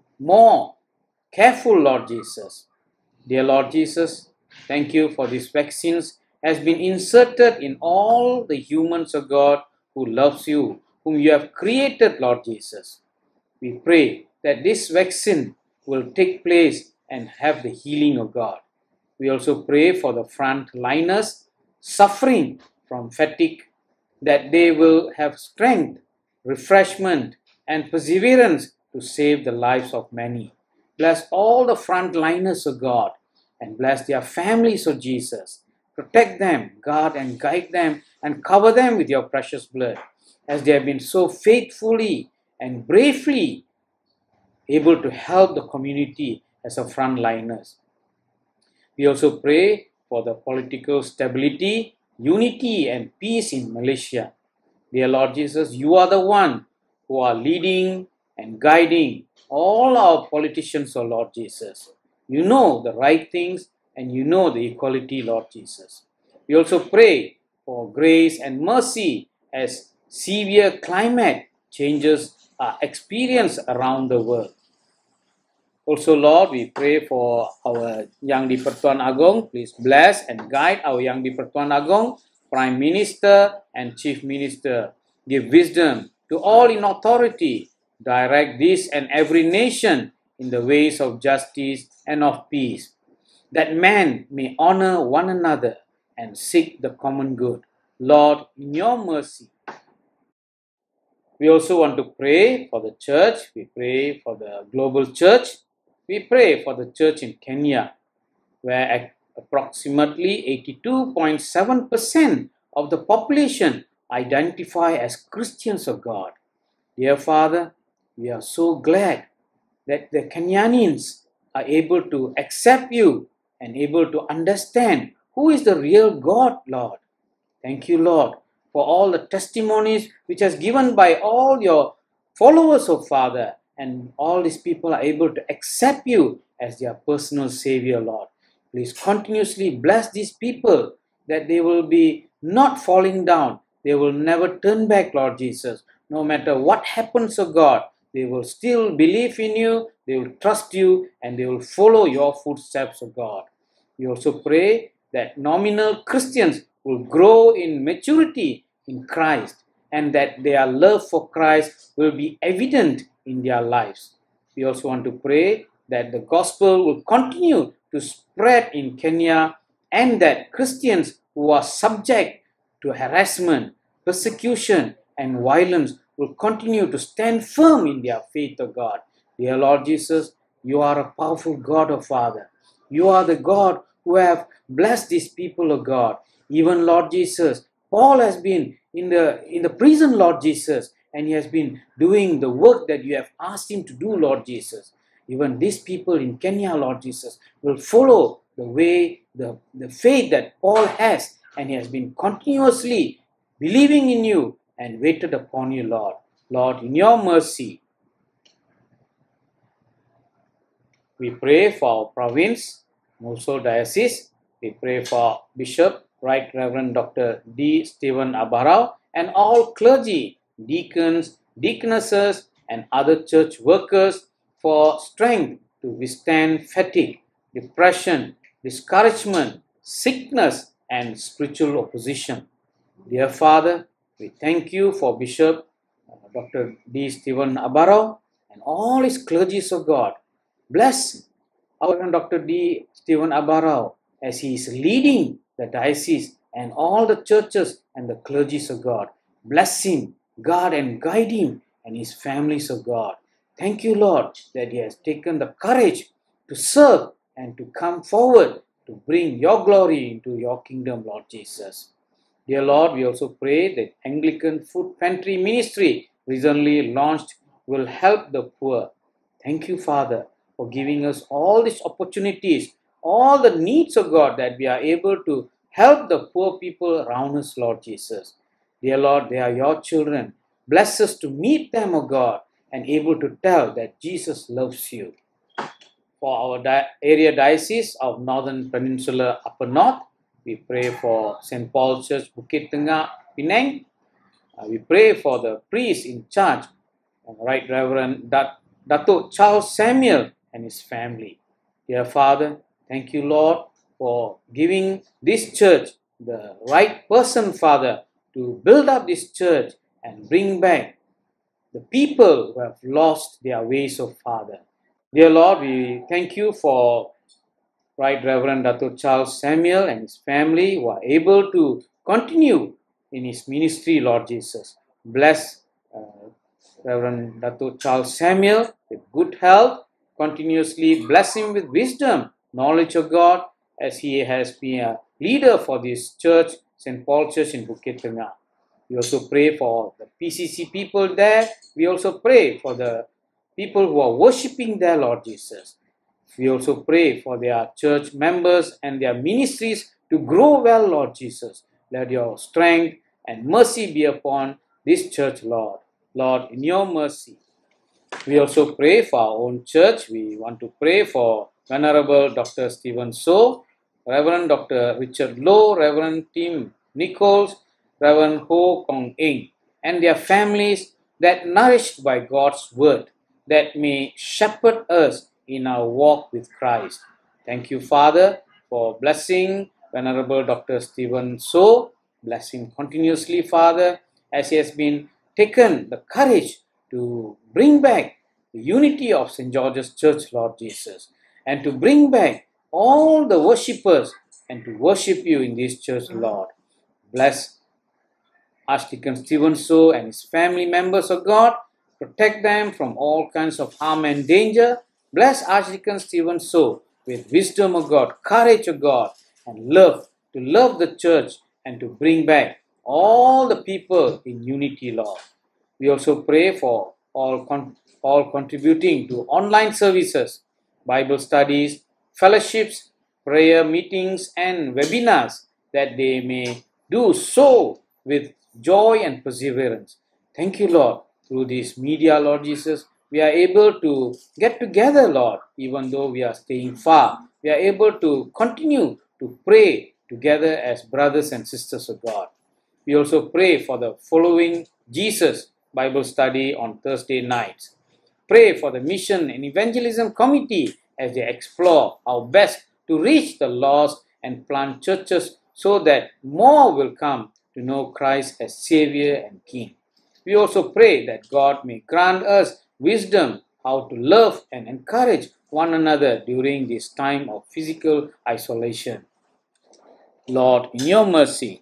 more careful, Lord Jesus. Dear Lord Jesus, thank you for these vaccines has been inserted in all the humans of God who loves you, whom you have created, Lord Jesus. We pray that this vaccine will take place and have the healing of God. We also pray for the frontliners suffering from fatigue, that they will have strength, refreshment, and perseverance to save the lives of many. Bless all the frontliners of God and bless their families of Jesus. Protect them, guard and guide them, and cover them with your precious blood, as they have been so faithfully and bravely able to help the community as a frontliners. We also pray for the political stability, unity, and peace in Malaysia. Dear Lord Jesus, you are the one who are leading and guiding all our politicians, O Lord Jesus. You know the right things and you know the equality, Lord Jesus. We also pray for grace and mercy as severe climate changes are experienced around the world. Also, Lord, we pray for our Yang di-Pertuan Agong. Please bless and guide our Yang di-Pertuan Agong, Prime Minister and Chief Minister. Give wisdom to all in authority. Direct this and every nation in the ways of justice and of peace, that man may honor one another and seek the common good. Lord, in your mercy. We also want to pray for the church. We pray for the global church. We pray for the church in Kenya, where Approximately eighty-two point seven percent of the population identify as Christians of God. Dear Father, we are so glad that the Kenyanians are able to accept you and able to understand who is the real God, Lord. Thank you, Lord, for all the testimonies which has given by all your followers, of Father, and all these people are able to accept you as their personal Savior, Lord. Please continuously bless these people that they will be not falling down. They will never turn back, Lord Jesus. No matter what happens, O God, they will still believe in you, they will trust you, and they will follow your footsteps, O God. We also pray that nominal Christians will grow in maturity in Christ and that their love for Christ will be evident in their lives. We also want to pray that the gospel will continue to spread in Kenya and that Christians who are subject to harassment, persecution, and violence will continue to stand firm in their faith, O God. Dear Lord Jesus, you are a powerful God, O Father. You are the God who have blessed these people, O God. Even Lord Jesus, Paul has been in the in the prison, Lord Jesus, and he has been doing the work that you have asked him to do, Lord Jesus. Even these people in Kenya, Lord Jesus, will follow the way, the, the faith that Paul has, and he has been continuously believing in you and waited upon you, Lord. Lord, in your mercy, we pray for our province, also diocese. We pray for Bishop, Right Reverend Doctor D. Stephen Abarao, and all clergy, deacons, deaconesses, and other church workers for strength to withstand fatigue, depression, discouragement, sickness, and spiritual opposition. Dear Father, we thank you for Bishop uh, Doctor D. Stephen Abarao and all his clergies of God. Bless our Doctor D. Stephen Abarao as he is leading the diocese and all the churches and the clergies of God. Bless him, guard and guide him and his families of God. Thank you, Lord, that he has taken the courage to serve and to come forward to bring your glory into your kingdom, Lord Jesus. Dear Lord, we also pray that Anglican Food Pantry Ministry recently launched will help the poor. Thank you, Father, for giving us all these opportunities, all the needs of God, that we are able to help the poor people around us, Lord Jesus. Dear Lord, they are your children. Bless us to meet them, O God, and able to tell that Jesus loves you. For our di- area diocese of Northern Peninsula Upper North, we pray for Saint Paul's Church, Bukit Tengah, Penang. Uh, we pray for the priest in charge, Right Reverend Dat- Datuk Charles Samuel and his family. Dear Father, thank you, Lord, for giving this church the right person, Father, to build up this church and bring back the people who have lost their ways of Father. Dear Lord, we thank you for Right Reverend Datuk Charles Samuel and his family who are able to continue in his ministry, Lord Jesus. Bless uh, Reverend Datuk Charles Samuel with good health. Continuously bless him with wisdom, knowledge of God, as he has been a leader for this church, Saint Paul Church in Bukit Tengah. We also pray for the P C C people there. We also pray for the people who are worshipping there, Lord Jesus. We also pray for their church members and their ministries to grow well, Lord Jesus. Let your strength and mercy be upon this church, Lord. Lord, in your mercy. We also pray for our own church. We want to pray for Venerable Doctor Stephen So, Reverend Doctor Richard Low, Reverend Tim Nichols, Reverend Ho Kong Eng, and their families that nourished by God's word, that may shepherd us in our walk with Christ. Thank you, Father, for blessing Venerable Doctor Stephen So. Bless him continuously, Father, as he has been taken the courage to bring back the unity of Saint George's Church, Lord Jesus, and to bring back all the worshippers and to worship you in this church, Lord. Bless Archdeacon Stephen So and his family members of God. Protect them from all kinds of harm and danger. Bless Archdeacon Stephen So with wisdom of God, courage of God, and love, to love the church and to bring back all the people in unity, Lord. We also pray for all, con- all contributing to online services, Bible studies, fellowships, prayer meetings, and webinars, that they may do so with joy and perseverance. Thank you, Lord. Through this media, Lord Jesus, we are able to get together, Lord, even though we are staying far. We are able to continue to pray together as brothers and sisters of God. We also pray for the following Jesus Bible study on Thursday nights. Pray for the mission and evangelism committee as they explore how best to reach the lost and plant churches so that more will come to know Christ as Savior and King. We also pray that God may grant us wisdom how to love and encourage one another during this time of physical isolation. Lord, in your mercy,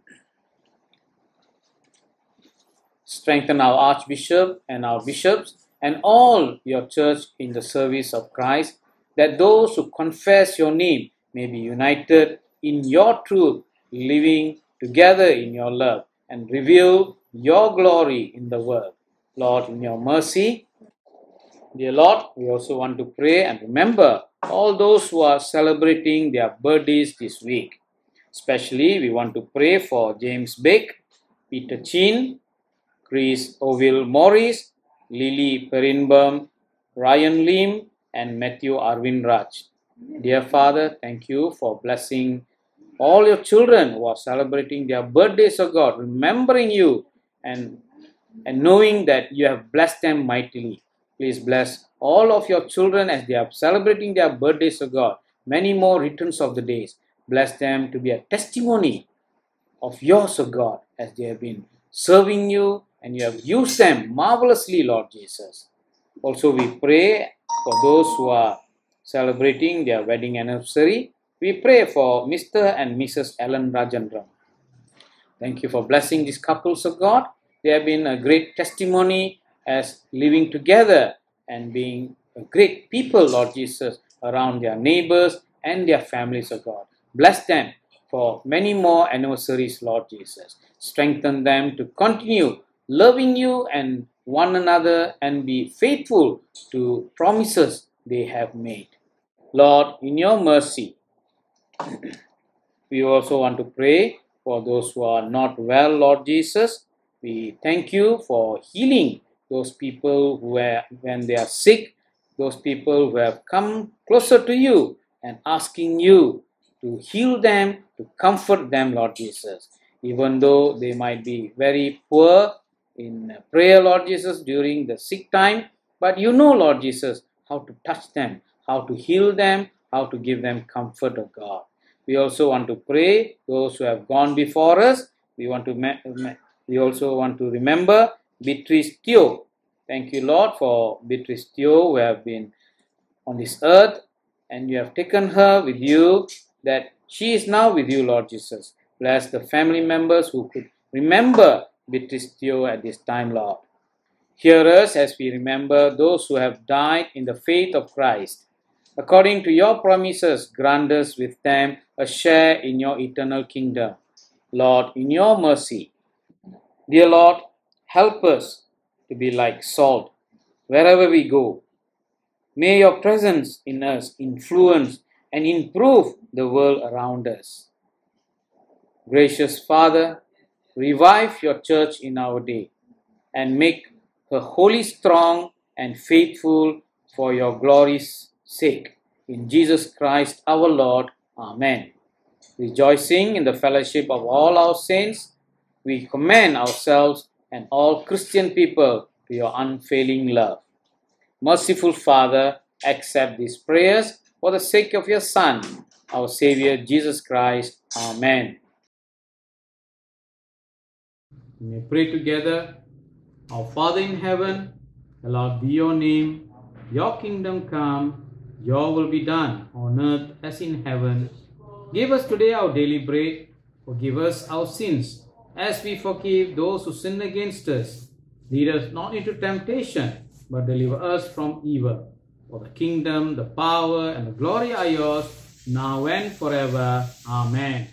strengthen our Archbishop and our bishops and all your church in the service of Christ, that those who confess your name may be united in your truth, living together in your love, and reveal your glory in the world. Lord, in your mercy, dear Lord, we also want to pray and remember all those who are celebrating their birthdays this week. Especially, we want to pray for James Beck, Peter Chin, Chris Oville Morris, Lily Perinbam, Ryan Lim, and Matthew Arvin Raj. Dear Father, thank you for blessing all your children who are celebrating their birthdays, of God, remembering you and, and knowing that you have blessed them mightily. Please bless all of your children as they are celebrating their birthdays, of God. Many more returns of the days. Bless them to be a testimony of yours, O God, as they have been serving you and you have used them marvelously, Lord Jesus. Also, we pray for those who are celebrating their wedding anniversary. We pray for Mister and Missus Ellen Rajendran. Thank you for blessing these couples, of God. They have been a great testimony as living together and being a great people, Lord Jesus, around their neighbors and their families, of God. Bless them for many more anniversaries, Lord Jesus. Strengthen them to continue loving you and one another and be faithful to promises they have made. Lord, in your mercy, we also want to pray for those who are not well, Lord Jesus. We thank you for healing those people who are, when they are sick, those people who have come closer to you and asking you to heal them, to comfort them, Lord Jesus. Even though they might be very poor in prayer, Lord Jesus, during the sick time, but you know, Lord Jesus, how to touch them, how to heal them, how to give them comfort, of God. We also want to pray those who have gone before us. We want to we also want to remember Beatrice Theo. Thank you, Lord, for Beatrice Theo, who have been on this earth, and you have taken her with you, that she is now with you, Lord Jesus. Bless the family members who could remember Beatrice Theo at this time, Lord. Hear us as we remember those who have died in the faith of Christ. According to your promises, grant us with them a share in your eternal kingdom. Lord, in your mercy, dear Lord, help us to be like salt wherever we go. May your presence in us influence and improve the world around us. Gracious Father, revive your church in our day and make her wholly strong and faithful for your glory's sake. In Jesus Christ our Lord. Amen. Rejoicing in the fellowship of all our saints, we commend ourselves and all Christian people to your unfailing love. Merciful Father, accept these prayers for the sake of your Son, our Savior Jesus Christ. Amen. We may pray together. Our Father in heaven, hallowed be your name. Your kingdom come, your will be done on earth as in heaven. Give us today our daily bread. Forgive us our sins as we forgive those who sin against us. Lead us not into temptation, but deliver us from evil. For the kingdom, the power, and the glory are yours, now and forever. Amen.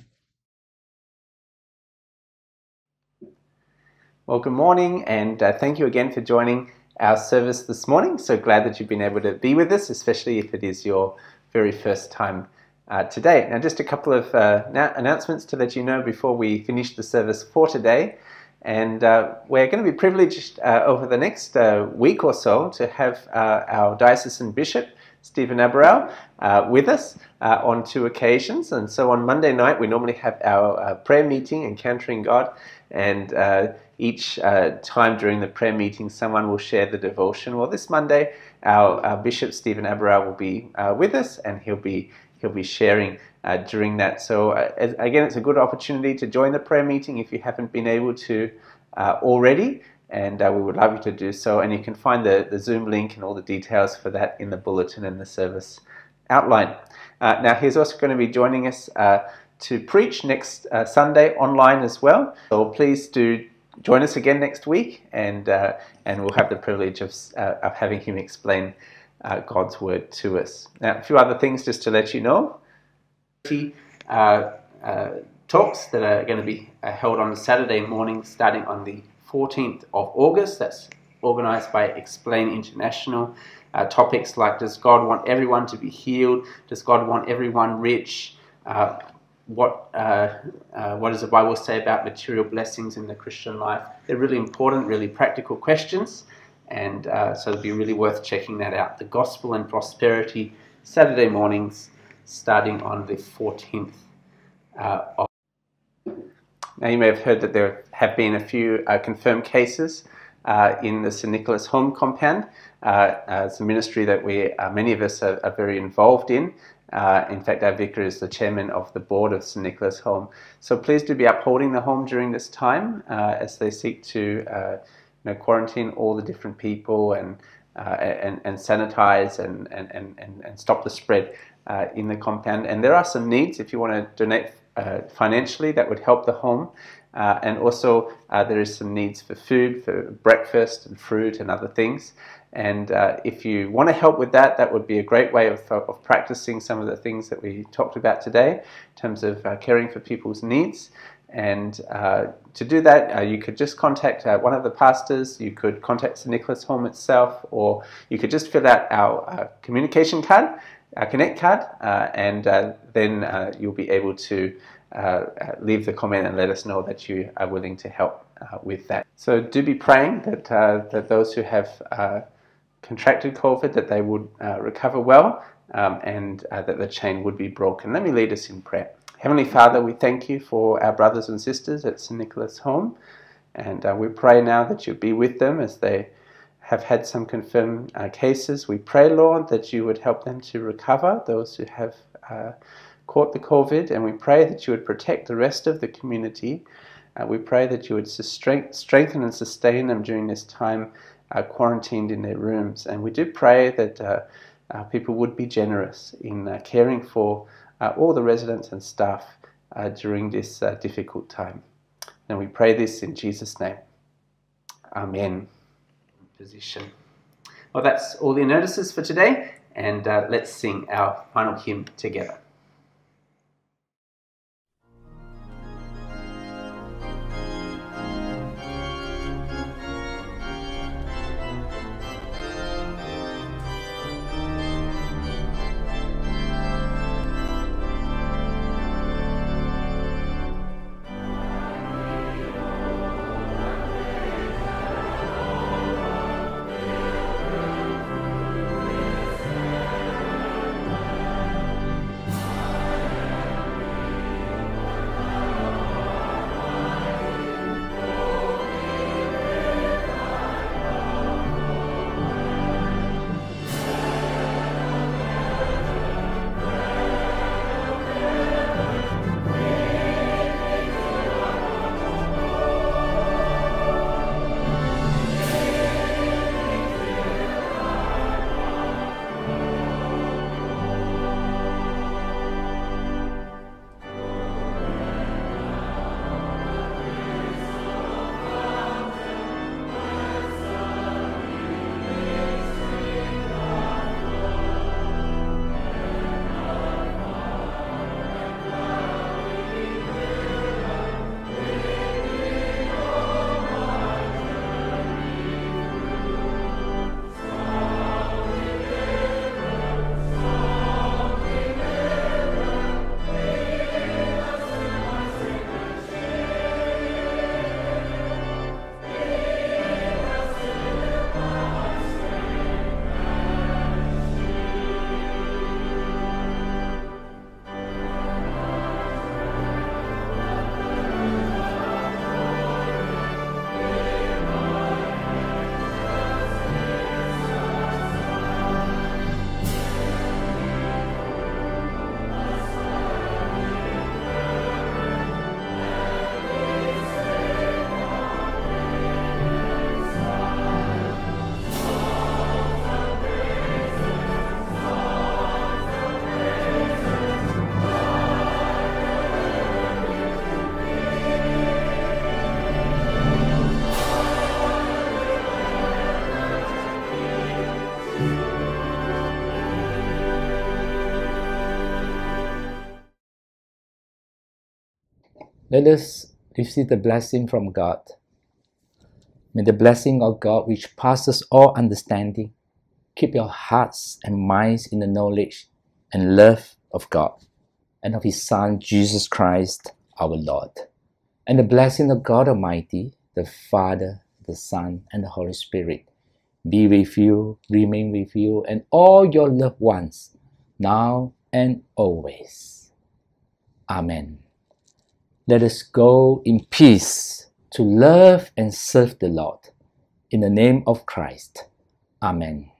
Well, good morning, and uh, thank you again for joining our service this morning. So glad that you've been able to be with us, especially if it is your very first time uh, today. Now, just a couple of uh, na- announcements to let you know before we finish the service for today. And uh, we're going to be privileged uh, over the next uh, week or so to have uh, our diocesan bishop, Stephen Abrao, uh, with us uh, on two occasions. And so on Monday night, we normally have our uh, prayer meeting, Encountering God, and uh, each uh, time during the prayer meeting, someone will share the devotion. Well, this Monday, our, our Bishop Stephen Abrao will be uh, with us, and he'll be he'll be sharing uh, during that. So uh, as, again, it's a good opportunity to join the prayer meeting if you haven't been able to uh, already, and uh, we would love you to do so. And you can find the, the Zoom link and all the details for that in the bulletin and the service outline. Uh, now, he's also going to be joining us uh, to preach next uh, Sunday online as well. So please do join us again next week, and uh, and we'll have the privilege of, uh, of having him explain uh, God's word to us. Now, a few other things just to let you know. Uh, uh, talks that are going to be uh, held on Saturday morning starting on the fourteenth of August. That's organised by Explain International. Uh, topics like, does God want everyone to be healed? Does God want everyone rich? Uh, what uh, uh, what does the Bible say about material blessings in the Christian life? They're really important, really practical questions, and uh, so it'd be really worth checking that out. The Gospel and Prosperity, Saturday mornings, starting on the fourteenth uh, of. Now, you may have heard that there have been a few uh, confirmed cases uh, in the Saint Nicholas Home compound. Uh, uh, it's a ministry that we, uh, many of us are, are very involved in. Uh, in fact, our vicar is the chairman of the board of Saint Nicholas Home. So please do be upholding the home during this time uh, as they seek to uh, you know, quarantine all the different people and uh, and, and sanitize and, and, and, and stop the spread uh, in the compound. And there are some needs if you want to donate uh, financially that would help the home. Uh, and also uh, there is some needs for food, for breakfast and fruit and other things. And uh, if you want to help with that, that would be a great way of, of practicing some of the things that we talked about today in terms of uh, caring for people's needs. And uh, to do that, uh, you could just contact uh, one of the pastors, you could contact Saint Nicholas Home itself, or you could just fill out our uh, communication card, our Connect card, uh, and uh, then uh, you'll be able to uh, leave the comment and let us know that you are willing to help uh, with that. So do be praying that, uh, that those who have uh, contracted COVID, that they would uh, recover well, um, and uh, that the chain would be broken. Let me lead us in prayer. Heavenly Father, we thank you for our brothers and sisters at Saint Nicholas Home, and uh, we pray now that you be with them as they have had some confirmed uh, cases. We pray, Lord, that you would help them to recover, those who have uh, caught the COVID, and we pray that you would protect the rest of the community. Uh, we pray that you would strengthen and sustain them during this time uh, quarantined in their rooms. And we do pray that uh, uh, people would be generous in uh, caring for uh, all the residents and staff uh, during this uh, difficult time. And we pray this in Jesus' name. Amen. Position. Well, that's all the notices for today, and uh, let's sing our final hymn together. Let us receive the blessing from God. May the blessing of God, which passes all understanding, keep your hearts and minds in the knowledge and love of God and of His Son, Jesus Christ, our Lord. And the blessing of God Almighty, the Father, the Son, and the Holy Spirit be with you, remain with you, and all your loved ones, now and always. Amen. Let us go in peace to love and serve the Lord. In the name of Christ. Amen.